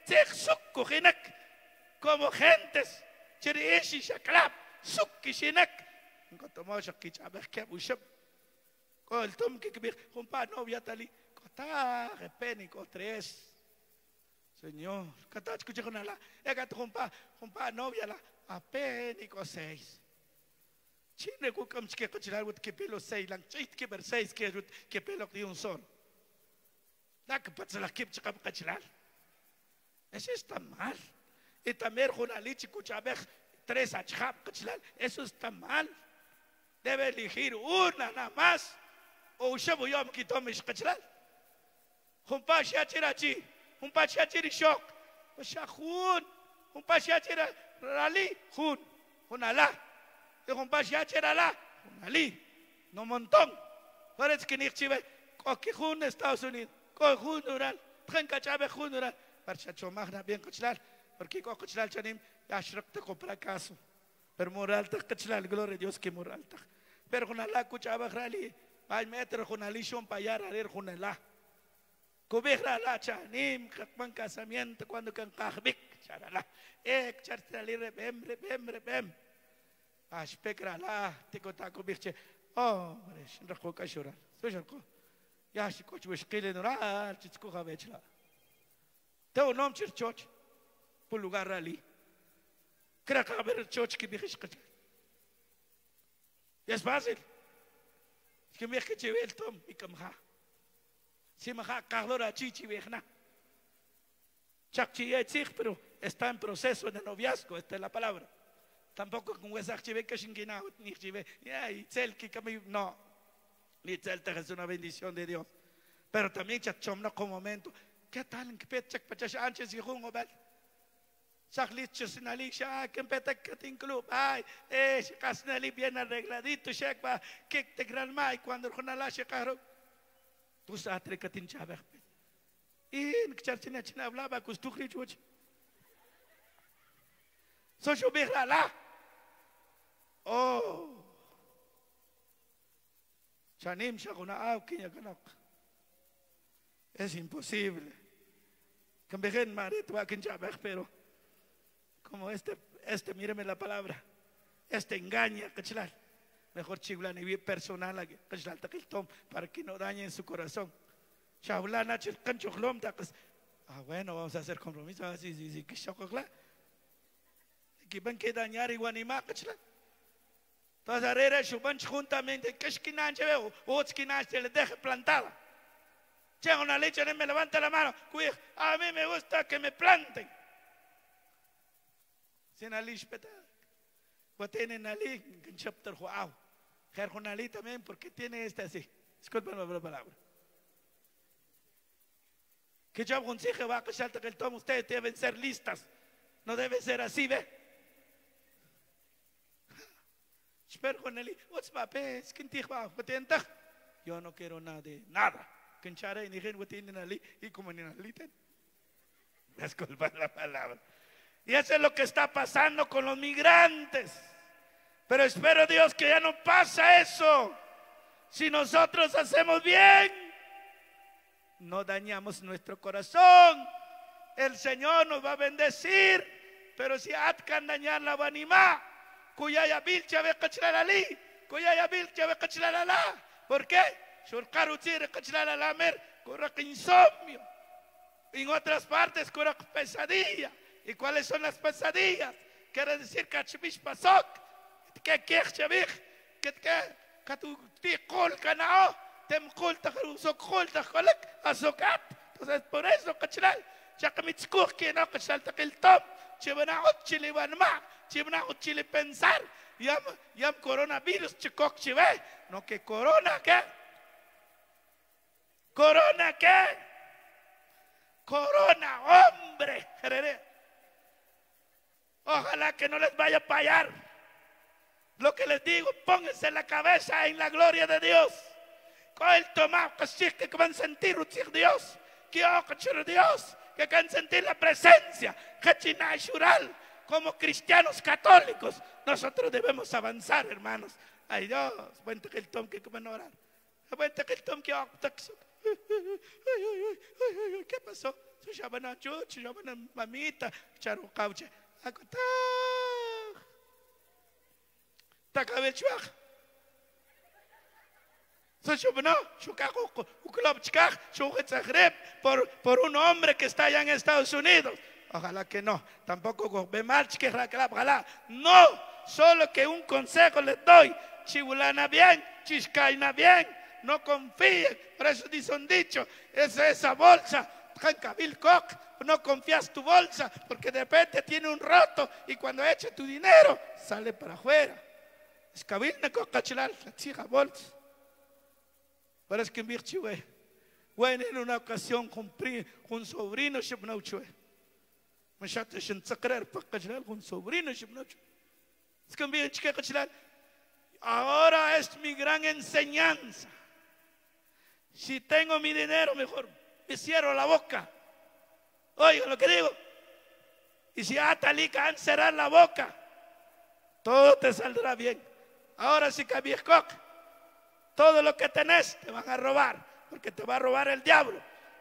Como gentes. Chiri ishi shaklap. Sukki shinak. Encontramos shakich abek bushab. Con el tom que que compa novia tali cota repénico tres señor cata escucha con la ega tu compa compa novia la apénico seis chine ku kam que cochar with que pelo seis lang chit que ver seis que que pelo de un sol da que pasa la que chica cochar eso está mal y también con la leche escucha ver tres achap cochar eso está mal debe elegir una nada más. O shabu yom kitom ish kachral. Humpa shachirachi, humpa shachiri shok. Shahun, humpa shachira rali, hun, hunala. Y humpa shachira la, hunali. No montón. Parece que ni chive, coque hun Estados Unidos, coque hun ural, tren cachabe hun ural. Parchacho magna bien kachral, porque coque kachral chanim, yashrek te compra caso. Pero moral te kachral, gloria a Dios que moral te. Pero hunala kuchaba rali. Ay, meter con alishon payar arer con el Cubierra la chanim, kakman casamiento cuando can kahbik, charala. Ek chartali rebem, rebem, rebem. Ashpekra la, tiko tako birche. Oh, maresh, rako kashura. Sojarko. Ya shi koch wishkile nura, chitsko khavechla. Teu nom churchoch. Por lugar ali. Kra kaber choch ki bihish kach. Y es fácil. Es que me que lleve el tom y camja. Si me ha calor a chichi vejna. Chakchi etzich, pero está en proceso de noviazgo, esta es la palabra. Tampoco con esa chive que shingina, ni chive, ya, y zel que cami, no. Ni zel te es una bendición de Dios. Pero también chachom no con momento. ¿Qué tal en que pechak pachas anches y jungo bel? Chaklit chusnali sha que petak katin club. Ay, eh, kasnali bien arregladito, shekba, que te gran mai cuando jonala shekaro. Tú sabes que katin chabek. Y en charchina china hablaba con tu crichuch. Soy yo la. Oh. Chanim shaguna au kinya kanok. Es imposible. Que me gen maret va kin chabek, pero como este, este, míreme la palabra, este engaña, cachlar. Mejor chiblan y bien personal, cachlar taquiltom, para que no dañen su corazón. Chablana chil canchochlom takas. Ah, bueno, vamos a hacer compromiso. Ah, sí, sí, sí, que chococla. Que van que dañar y guanima, cachlar. Entonces, arera, shuban juntamente, que esquinan cheveo, o esquinan se le deje plantada. Llega una leche, me levanta la mano, cuida, a mí me gusta que me planten. Sin ali speta. O tienen ali en chapter wow. Jerjon ali también porque tiene esta así. Disculpen la palabra. Que yo aconsejo va a salta que el tomo ustedes deben ser listas. No debe ser así, ve. Espero con ali. What's my best? ¿Quién te va? Yo no quiero nada de nada. Que enchare ni gen tienen ali y como ni ali ten. Disculpen la palabra. Y eso es lo que está pasando con los migrantes. Pero espero Dios que ya no pasa eso. Si nosotros hacemos bien, no dañamos nuestro corazón. El Señor nos va a bendecir. Pero si atcan dañar la vanimá, cuya ya vilcha ve cachlar ali, cuya ya vilcha ve cachlar alá. ¿Por qué? Shurkaru tire cachlar alamer, corra que insomnio. En otras partes corra pesadilla. ¿Y cuáles son las pesadillas? Quiere decir que chimish pasok, que kech chavich, que que tu ti kol kanao, tem kol tacharu sok kol tacholek azokat. Entonces por eso kachral, ya que mitzkuch que no kachal takil top, chivana ot chile vanma, chivana ot chile pensar, yam yam coronavirus chikok chive, no que corona que, corona que, corona hombre, jerere. Ojalá que no les vaya a fallar. Lo que les digo, pónganse la cabeza en la gloria de Dios. Con el tomar que van a sentir Dios, que Dios, que van a sentir la presencia, como cristianos católicos, nosotros debemos avanzar, hermanos. Ay Dios, cuenta que el tom que van a orar. Cuenta que el tom que ¿qué pasó? Se llaman a chucho, se llaman a mamita, charo cauche. Acotá. Tacabe chuach. So chubno, chucaco, uclop chcach, chuchetzagreb por por un hombre que está allá en Estados Unidos. Ojalá que no. Tampoco con bemarch que raklap, ojalá. No, solo que un consejo les doy. Chibulana bien, chiscaina bien, no confíen. Por eso dice un dicho, es esa bolsa, Jancabil Cock. No confías tu bolsa porque de repente tiene un roto y cuando echa tu dinero sale para afuera. Es cabilna con cachilar la chica bolsa. Pero es que en Virchue, bueno, en una ocasión con un sobrino shibnauchue. Me chate shin tsakrer pa cachilar con sobrino shibnauchue. Es que en Virchue cachilar. Ahora es mi gran enseñanza. Si tengo mi dinero, mejor me cierro la boca. Oigan lo que digo. Y si atalica han cerrar la boca, todo te saldrá bien. Ahora sí que viejcoc, todo lo que tenés te van a robar, porque te va a robar el diablo.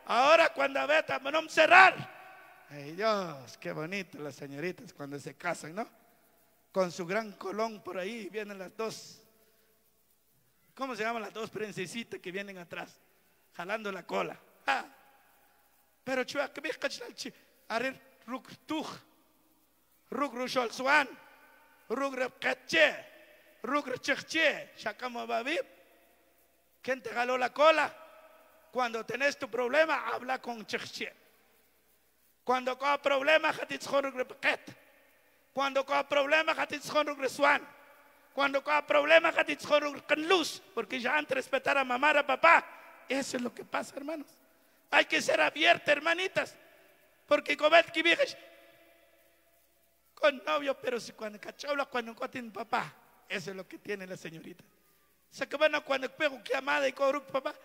Ahora cuando ve, vamos a cerrar. Ay Dios, qué bonito las señoritas cuando se casan, ¿no? Con su gran colón por ahí vienen las dos. ¿Cómo se llaman las dos princesitas que vienen atrás? Jalando la cola. Ah. Pero chua, que me cachalchi. Arer ruk tuj. Ruk rushol swan. Ruk repcache. Ruk rechche. Shakamo babib. ¿Quién te jaló la cola? Cuando tenés tu problema, habla con chechche. Cuando hay problema, hatis choruk repket. Cuando hay problema, hatis choruk reswan. Cuando hay problema, hatis choruk luz. Porque ya antes de respetar a mamá, a papá. Eso es lo que pasa, hermanos. Hay que ser abierta, hermanitas. Porque comet que vives con novio, pero si cuando cachabla, cuando no tiene papá. Eso es lo que tiene la señorita. Se que bueno, cuando pego que amada y corrupto papá.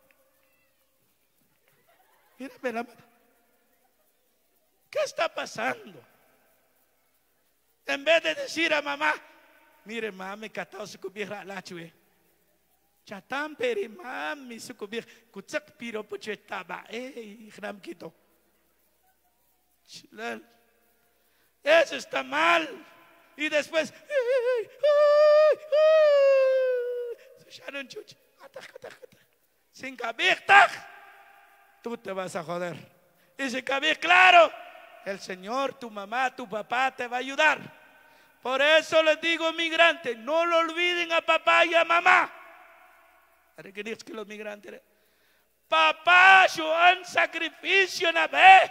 Mírame la mano. ¿Qué está pasando? En vez de decir a mamá, mire mami, catao se cubierra la chue. Chatam peri mami se cubierra. Kutsak piro puchetaba. Eh, gram quito. Eso está mal. Y después, sin cabirta, tú te vas a joder. Y sin cabir, claro, el Señor, tu mamá, tu papá te va a ayudar. Por eso les digo, migrantes, no lo olviden a papá y a mamá. ¿Para qué dices que los migrantes? Papá, yo han sacrificio una vez.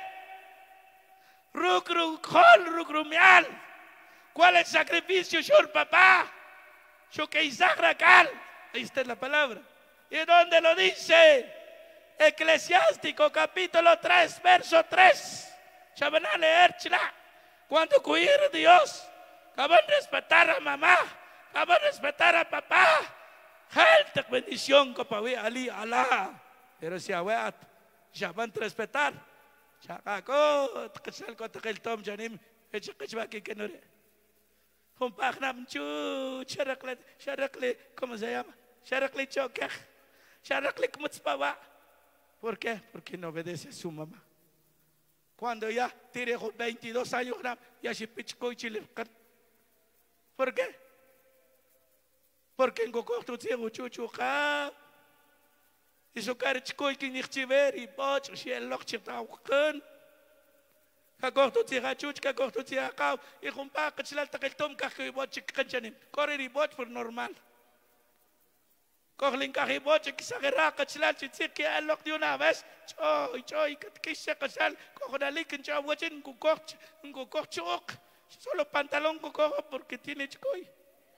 Rucrucol, rucrumial. ¿Cuál es el sacrificio, yo, papá? Yo que Isaac Racal. Ahí está la palabra. ¿Y dónde lo dice? Eclesiástico capítulo tres, verso tres. Ya van a leer, chila. Cuando cuidar a Dios, acaban de respetar a mamá, acaban de respetar a papá. Alta bendición, copawi, ali, alá. Pero si abuat, ya van a respetar. Ya caco, tkachal ko takil tom janim, echa kachwaki kenore. Humpagnam chu, charakle, charakle, ¿cómo se llama? Charakle chokaj, charakle kmutzpawa. ¿Por qué? Porque no obedece a su mamá. Cuando ya tiene veintidós años, ya se pichó y chile. ¿Por qué? Porque en Gokotu tiene chuchu ka. Y su cara chico y que ni chiver y poch, si el loch chita ukan. Kagotu tiene chuch, kagotu tiene kau. Y kumpa kacilal takil tom kahi bot chikachanim. Corre y bot por normal. Coglin kahi bot chikisagera kacilal chitik que el loch de una vez. Choy, choy, katkisha kachal. Cojonalik en chawachin kukoch, un kukoch chok. Solo pantalón kukoch porque tiene chicoy.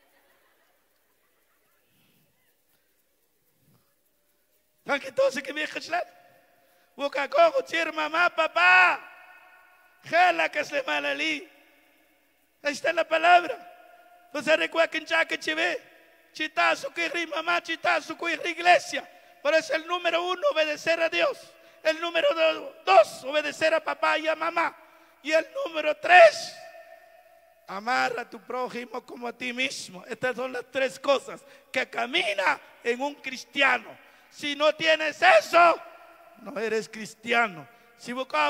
Aunque entonces que me cachlan, busca cojo, chir, mamá, papá, jala que se malali. Ahí está la palabra. Entonces recuerda que en Chaque chive, chitazo que ri mamá, chitazo que ri iglesia. Por eso el número uno, obedecer a Dios. El número dos, obedecer a papá y a mamá. Y el número tres, amar a tu prójimo como a ti mismo. Estas son las tres cosas que camina en un cristiano. Si no tienes eso, no eres cristiano. Si buscas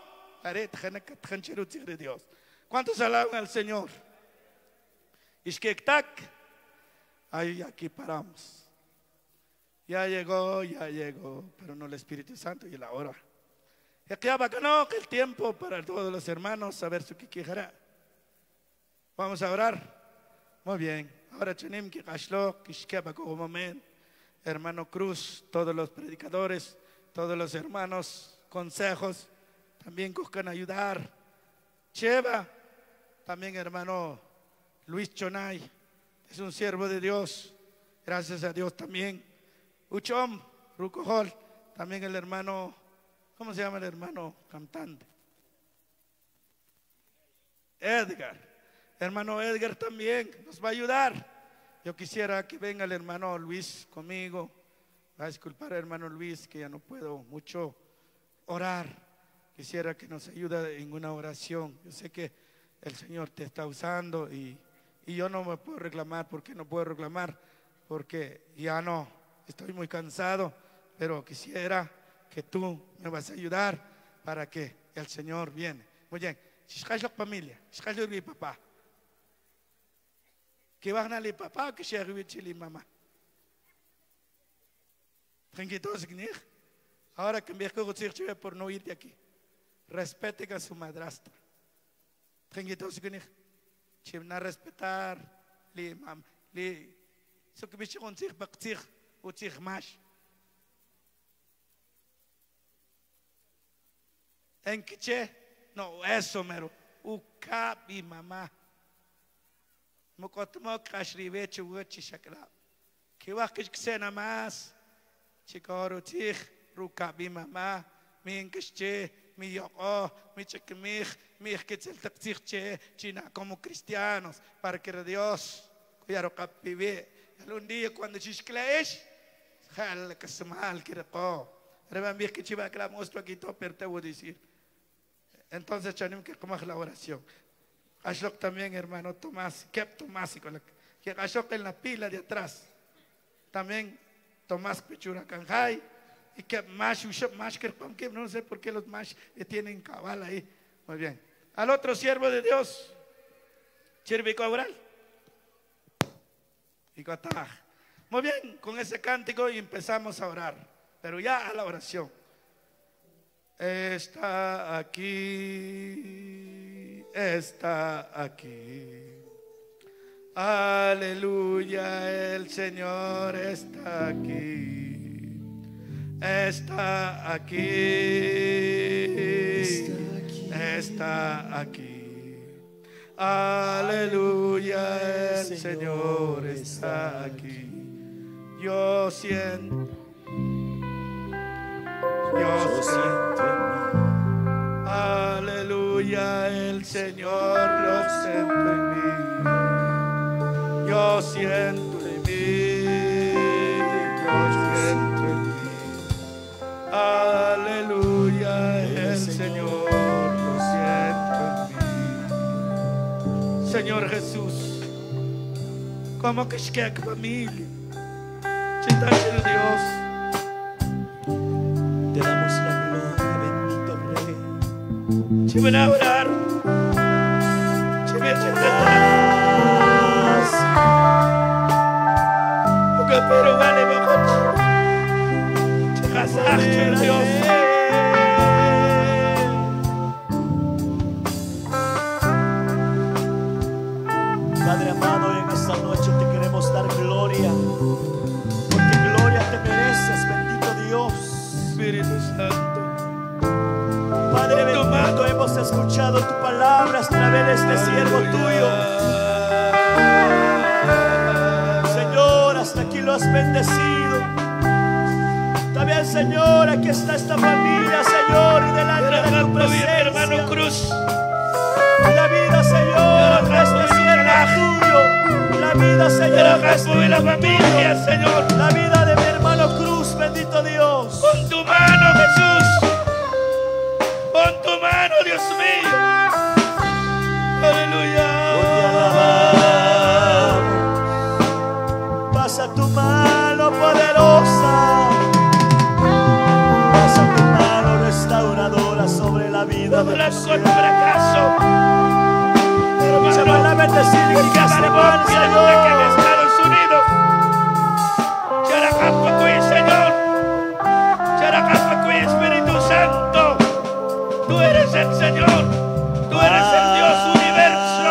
de Dios. ¿Cuántos alaban al Señor? Ishkektak. Ahí aquí paramos. Ya llegó, ya llegó, pero no el Espíritu Santo y la hora. Ya que bacano que el tiempo para todos los hermanos saber su quiquijara. Vamos a orar. Muy bien. Ahora chenim que kashlo kishkeba como momento. Hermano Cruz, todos los predicadores, todos los hermanos, consejos, también buscan ayudar. Cheva, también hermano Luis Chonay, es un siervo de Dios, gracias a Dios también. Uchom, Rucojol, también el hermano, ¿cómo se llama el hermano cantante? Edgar, hermano Edgar también nos va a ayudar. Yo quisiera que venga el hermano Luis conmigo. Va a disculpar al hermano Luis que ya no puedo mucho orar. Quisiera que nos ayude en una oración. Yo sé que el Señor te está usando y, y yo no me puedo reclamar. ¿Por qué no puedo reclamar? Porque ya no, estoy muy cansado. Pero quisiera que tú me vas a ayudar para que el Señor viene. Muy bien. Shishkash la familia, shishkash la papá. Que van a la papá que se arriba chili mamá. Tranquilo, ahora que me escojo por no ir de aquí. Respeten a su madrastra. Tranquilo, si van a respetar, le mam, le, so que me se consigue baktir o sich más. En que no, eso mero. Uka bi mamá. Mokotmo kashrive chuchi shakla. Que va que se nada más. Chicoro chich, ruka bi mamá. Mi enqueche, mi yoko, mi chekmich, mi esquetzel tachich, china como cristianos, para que Dios cuidaro capive. Un día cuando chichclaesh, jal que se mal que reco. Reban bien que chiva que la muestro aquí todo, pero te voy a decir. Entonces tenemos que comer la oración. Ashok también, hermano Tomás, que Tomás, que Ashok en la pila de atrás. También Tomás Pechura Canjay. Y que más, más que no sé por qué los más tienen cabal ahí. Muy bien. Al otro siervo de Dios, Chirvi Cobral. Y Cotaj. Muy bien, con ese cántico y empezamos a orar. Pero ya a la oración. Está aquí, está aquí. Aleluya, el Señor está aquí. Está aquí, está aquí. Aleluya, el Señor está aquí. Yo siento, yo siento. Aleluya, el Señor lo siento en mí. Yo siento en mí, yo siento en mí. Aleluya, el Señor lo siento en mí. Señor Jesús, como que es que familia, chitache Dios. Te damos la gloria, bendito Rey. Si van a orar, si me echan porque pero vale mejor. Chicasach, Dios. Padre amado, en esta noche te queremos dar gloria, porque gloria te mereces, bendito Dios. Espíritu Santo. Padre bendito, hemos escuchado tu palabra a través de este siervo tuyo. Señor, hasta aquí lo has bendecido. También, Señor, aquí está esta familia, Señor, y delante de tu presencia. Hermano Cruz. La vida, Señor, de este siervo tuyo. La vida, Señor, de este la familia, Señor. La vida de mi hermano Cruz, bendito Dios. Pon tu mano, Jesús. Pon tu mano, Dios mío. Aleluya. Pasa tu mano poderosa. Pasa tu mano restauradora sobre la vida de los fracaso. Se van a bendecir y que se van, Señor. En Estados Unidos. Characapa, Señor. Characapa, Espíritu Santo. Tú eres el Señor. Tú eres el Dios universo.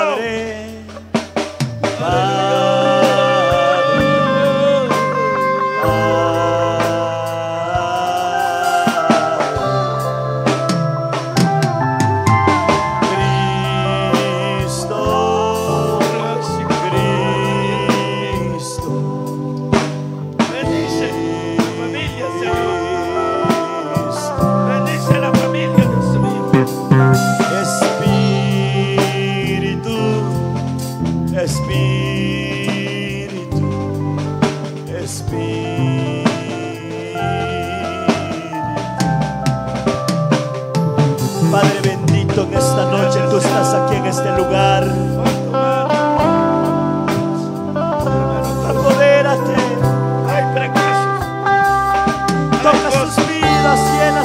Padre bendito, en esta noche tú estás aquí en este lugar. Apodérate. Hay fracasos. Toca sus vidas, llena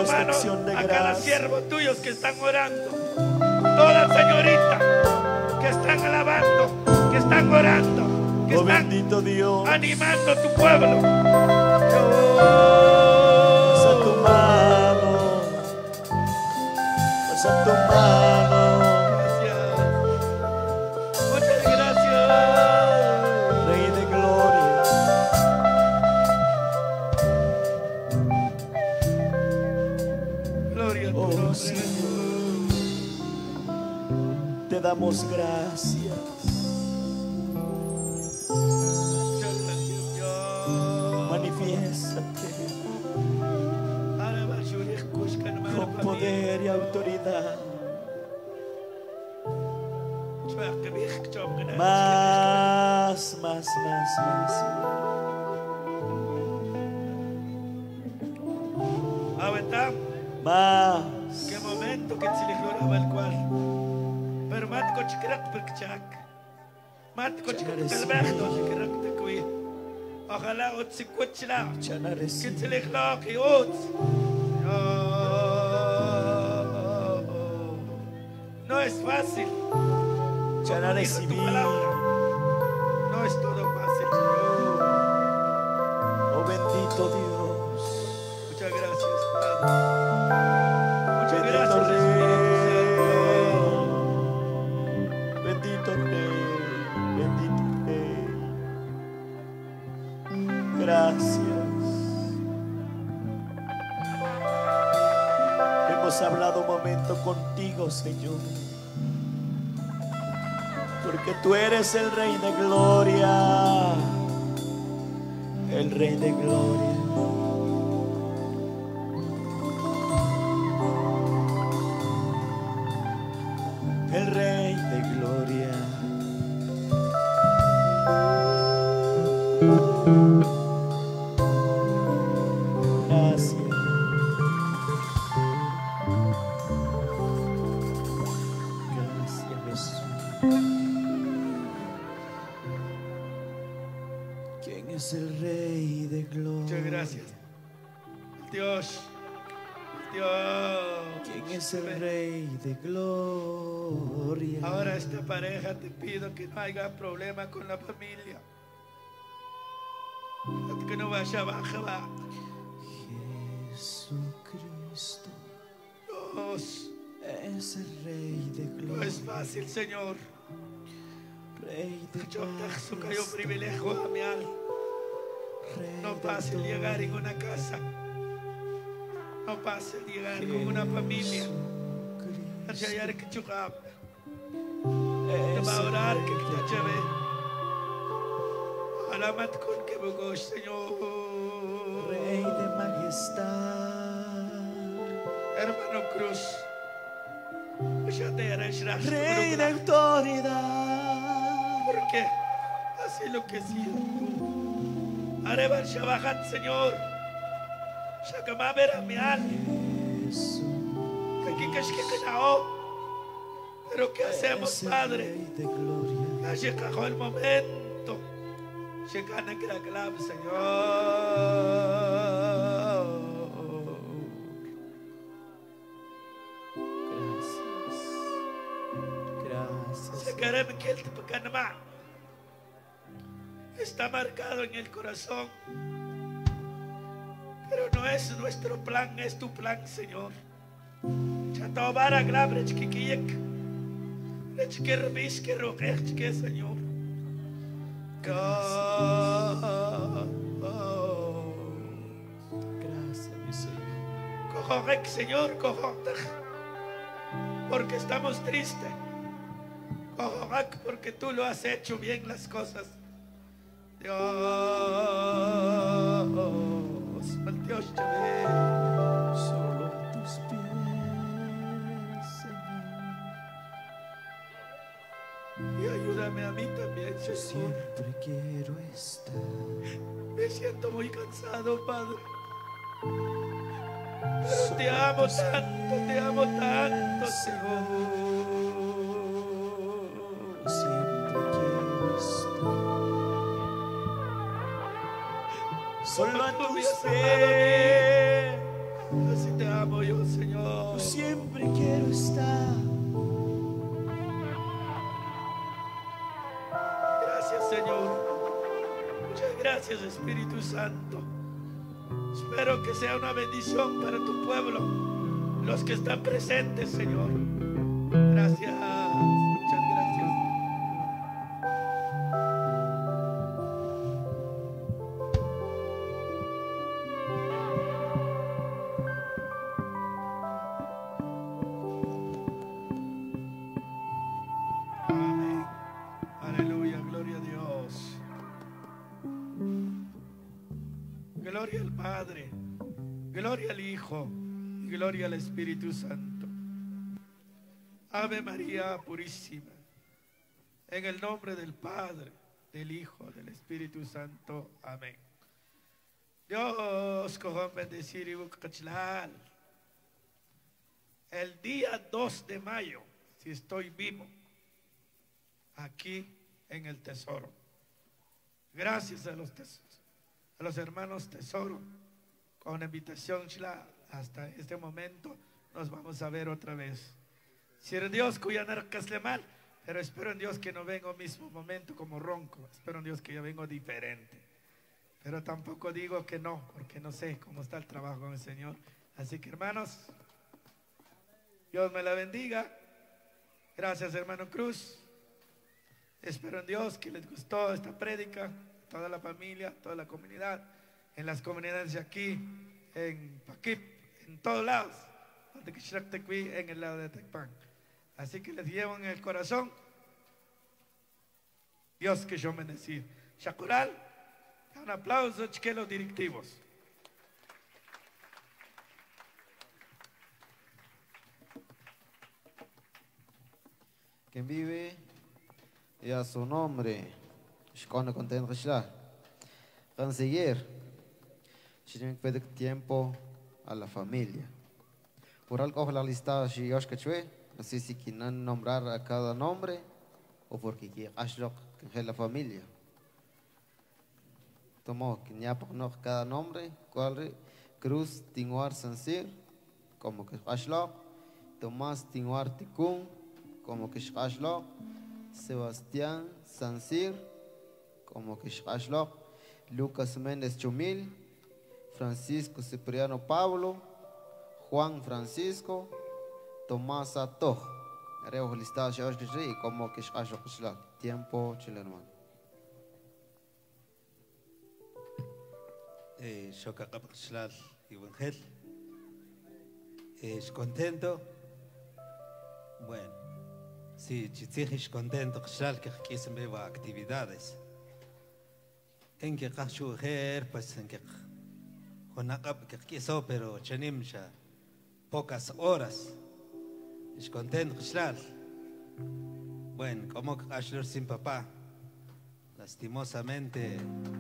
nuestra mano acción de a cada gracias. siervo tuyos que están orando. Toda señorita que están alabando, que están orando, que Oh están bendito Dios, animando a tu pueblo. pasa tu mano, pasa tu mano. Gracias. Muchas gracias. Rey de gloria, Gloria a tu oh nombre, Señor, Jesús. te damos gracias. Muchas gracias, Dios. Manifiéstate Ahora va a llorar, cuscan, con mara, poder y autoridad. Chua, que vieja, chua, que nada, Más, más, más, más. Ahorita, Más. qué momento que se le lloraba el cual. Pero mat coche crack per chak. Mat coche crack el vecto que crack te cuy. Ojalá ot se coche la. Chana Que recibe. se le clock y ot. No es fácil. Chana Como dijo tu recibí. palabra. No es todo fácil, Señor. Oh bendito Dios. Muchas gracias, Padre. Muchas Bendito gracias, Espíritu Santo. Rey. Bendito Rey. Bendito Rey. Gracias. Hemos hablado un momento contigo, Señor. Porque tú eres el Rey de gloria. El Rey de gloria. El Rey de gloria. Gracias. Gracias, Jesús. ¿Quién es el Rey de gloria? Muchas gracias. Dios. Dios. ¿Quién es el Rey de gloria? Ahora esta pareja te pido que no haya problema con la familia. Que no vaya abajo. Jesucristo Dios, es el Rey de no gloria. es fácil, Señor. Rey de Yo te suca yo majestad, privilegio a mi alma. Rey No de fácil llegar en gloria. una casa. No fácil llegar con una familia. Jesucristo Hacia allá que chugab. es Te va a orar el que Rey te de lleve. Alamat con que bugosh, Señor. Rey de majestad, Hermano Cruz. Ya te haré shrash. Rey de autoridad. ¿Por qué? Así lo que siento. Areban Shabahat, Señor. Shakama ver a mi alma. Jesús Que aquí que es que quedao. Pero ¿qué hacemos, es el Padre? Rey de gloria. Ya llegó el momento. Llegando que la clave, Señor. Gracias. Gracias. Se queremos que el tipo canama está marcado en el corazón. Pero no es nuestro plan, es tu plan, Señor. Chatobara glabre chiquiyek. Lechke remis que roquech que Señor. Gracias, mi Señor. Cojorek, Señor, cojorek. Porque estamos tristes. Cojorek, porque tú lo has hecho bien las cosas. Dios, el Dios te ve. Solo a tus pies, Señor. Y ayúdame a mí también, Yo Señor. siempre quiero estar. Me siento muy cansado, Padre. Pero Solo te a amo tus tanto, te amo tanto, pies, Señor. Yo siempre quiero estar. Solo a Tú me tus has amado a mí. pies. Así te amo yo, Señor. Yo siempre quiero estar. Gracias, Señor. Muchas gracias, Espíritu Santo. Espero que sea una bendición para tu pueblo, los que están presentes, Señor. Gracias, muchas gracias. Amén. Aleluya, gloria a Dios. Gloria al Padre, gloria al Hijo, y gloria al Espíritu Santo. Ave María Purísima, en el nombre del Padre, del Hijo, del Espíritu Santo. Amén. Dios cojon bendecir y bucachlal. El día dos de mayo, si estoy vivo, aquí en el Tesoro. Gracias a los tesoros. A los hermanos Tesoro, con la invitación Shla, hasta este momento nos vamos a ver otra vez. Si en Dios cuya narcasle mal, pero espero en Dios que no vengo al mismo momento como ronco. Espero en Dios que yo vengo diferente. Pero tampoco digo que no, porque no sé cómo está el trabajo con el Señor. Así que hermanos, Dios me la bendiga. Gracias, hermano Cruz. Espero en Dios que les gustó esta prédica. Toda la familia, toda la comunidad, en las comunidades de aquí, en Paquip, en todos lados, en el lado de Tecpan. Así que les llevo en el corazón. Dios que yo me decir. Shakural, un aplauso a los directivos. Quien vive y a su nombre. Shkona content Rishla. Conseguir. Tienen que pedir tiempo a la familia. Por algo la lista si yo escuché, no sé si quieren nombrar a cada nombre o porque quieren hacerlo con la familia. Tomó que ya por no cada nombre, cuál Cruz Tinguar Sansir, como que hacerlo. Tomás Tinguar Ticún, como que hacerlo. Sebastián Sansir, como que Shashloch, Lucas Méndez Chumil, Francisco Cipriano Pablo, Juan Francisco, Tomás Atoj. Haremos listados y como que Shashloch, tiempo chileno. Shoka Kapshlal Evangel. Es contento. Bueno, sí, chitzijis contento que aquí se me va actividades. En que cacho her pues en que conacap que quiso pero chanimsha pocas horas es contento claro. Bueno, como cacho sin papá lastimosamente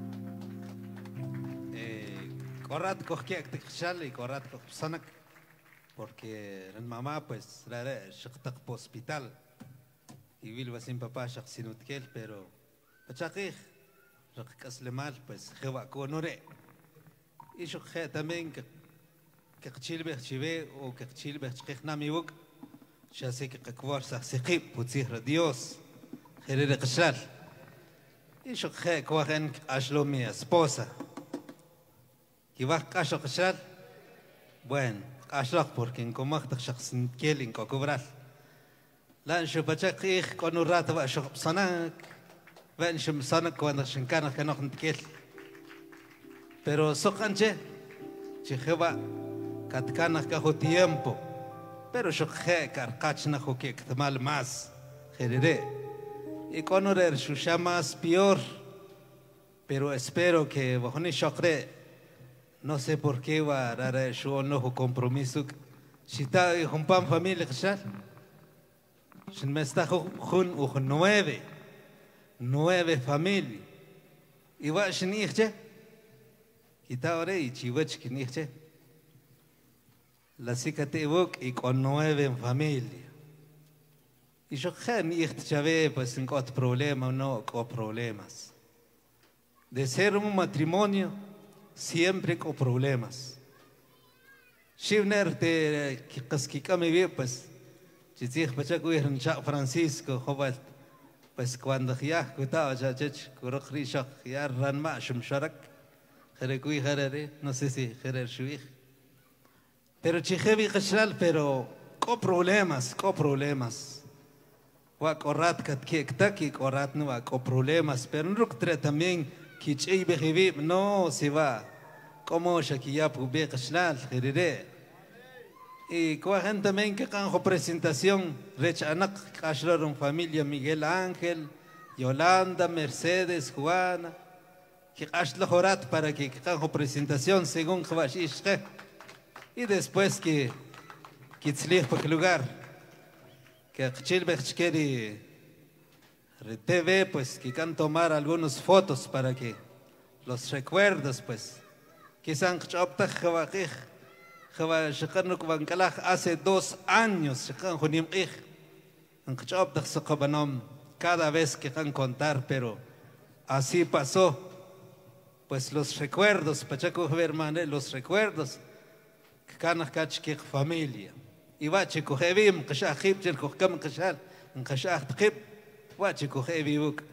eh corrat coque que y corrat sonak porque la mamá pues la shaqtaq hospital y vive sin papá shaqsinutkel pero pachaqij que mal pues jewa conore y yo que también que que chilbe chive o que chilbe chiqna miuk ya sé que kwar sa siqib putzir Dios jerere qshal y yo que cogen ashlo mi esposa que va qasho qshal bueno ashlo porque en comach shakhs kelin ko cobrar la sho pachaqij con un rato va sho sanak ven shemsanak cuando shinkana que no ntkil pero soqanche chiheba katkana ka ho tiempo pero shokhe karqachna ho que mal más jerere y conorer su más peor pero espero que bajoni shokre no sé por qué va a dar su no compromiso si está con pan familia qshal shin me está jun u nueve nueve familias. Y va a shenirche. Quita ahora y chihuach que nirche. La cicate y con nueve familias. Y yo que nicht chave pues en cuatro problemas o no con problemas. De ser un matrimonio siempre con problemas. Shivner te Kiskikami vi, pues, Chitzig Pachacuir, Chao Francisco, Joval, pues cuando ya cutaba, ya chech, Kurokri Shak, ya Ranma, Shumsharak, Jerecui Herere, no sé si Herer Shuich. Pero Chijevi Kashal, pero co problemas, co problemas. Wa corrat kat kiktaki, corrat no co problemas, pero no ruktre también, Kichei Bejivi, no se va. Como Shakia Pube Kashal, Herere. Y coajan también que canjo presentación, Rechanak, Kashlaron familia Miguel Ángel, Yolanda, Mercedes, Juana, que Kashla Jorat para que canjo presentación según Kvashishke. Y después que Kitzlich por lugar, que Chilbech quiere T V, pues que can tomar algunas fotos para que los recuerdos, pues, que san choptach Kvakich. Hace dos años cada vez que van a contar, pero así pasó. Pues los recuerdos, Pachaco hermano, los recuerdos que can que familia. Y va chico hevim, que ya hip, que kam que ya, que ya hip, va chico hevi buk.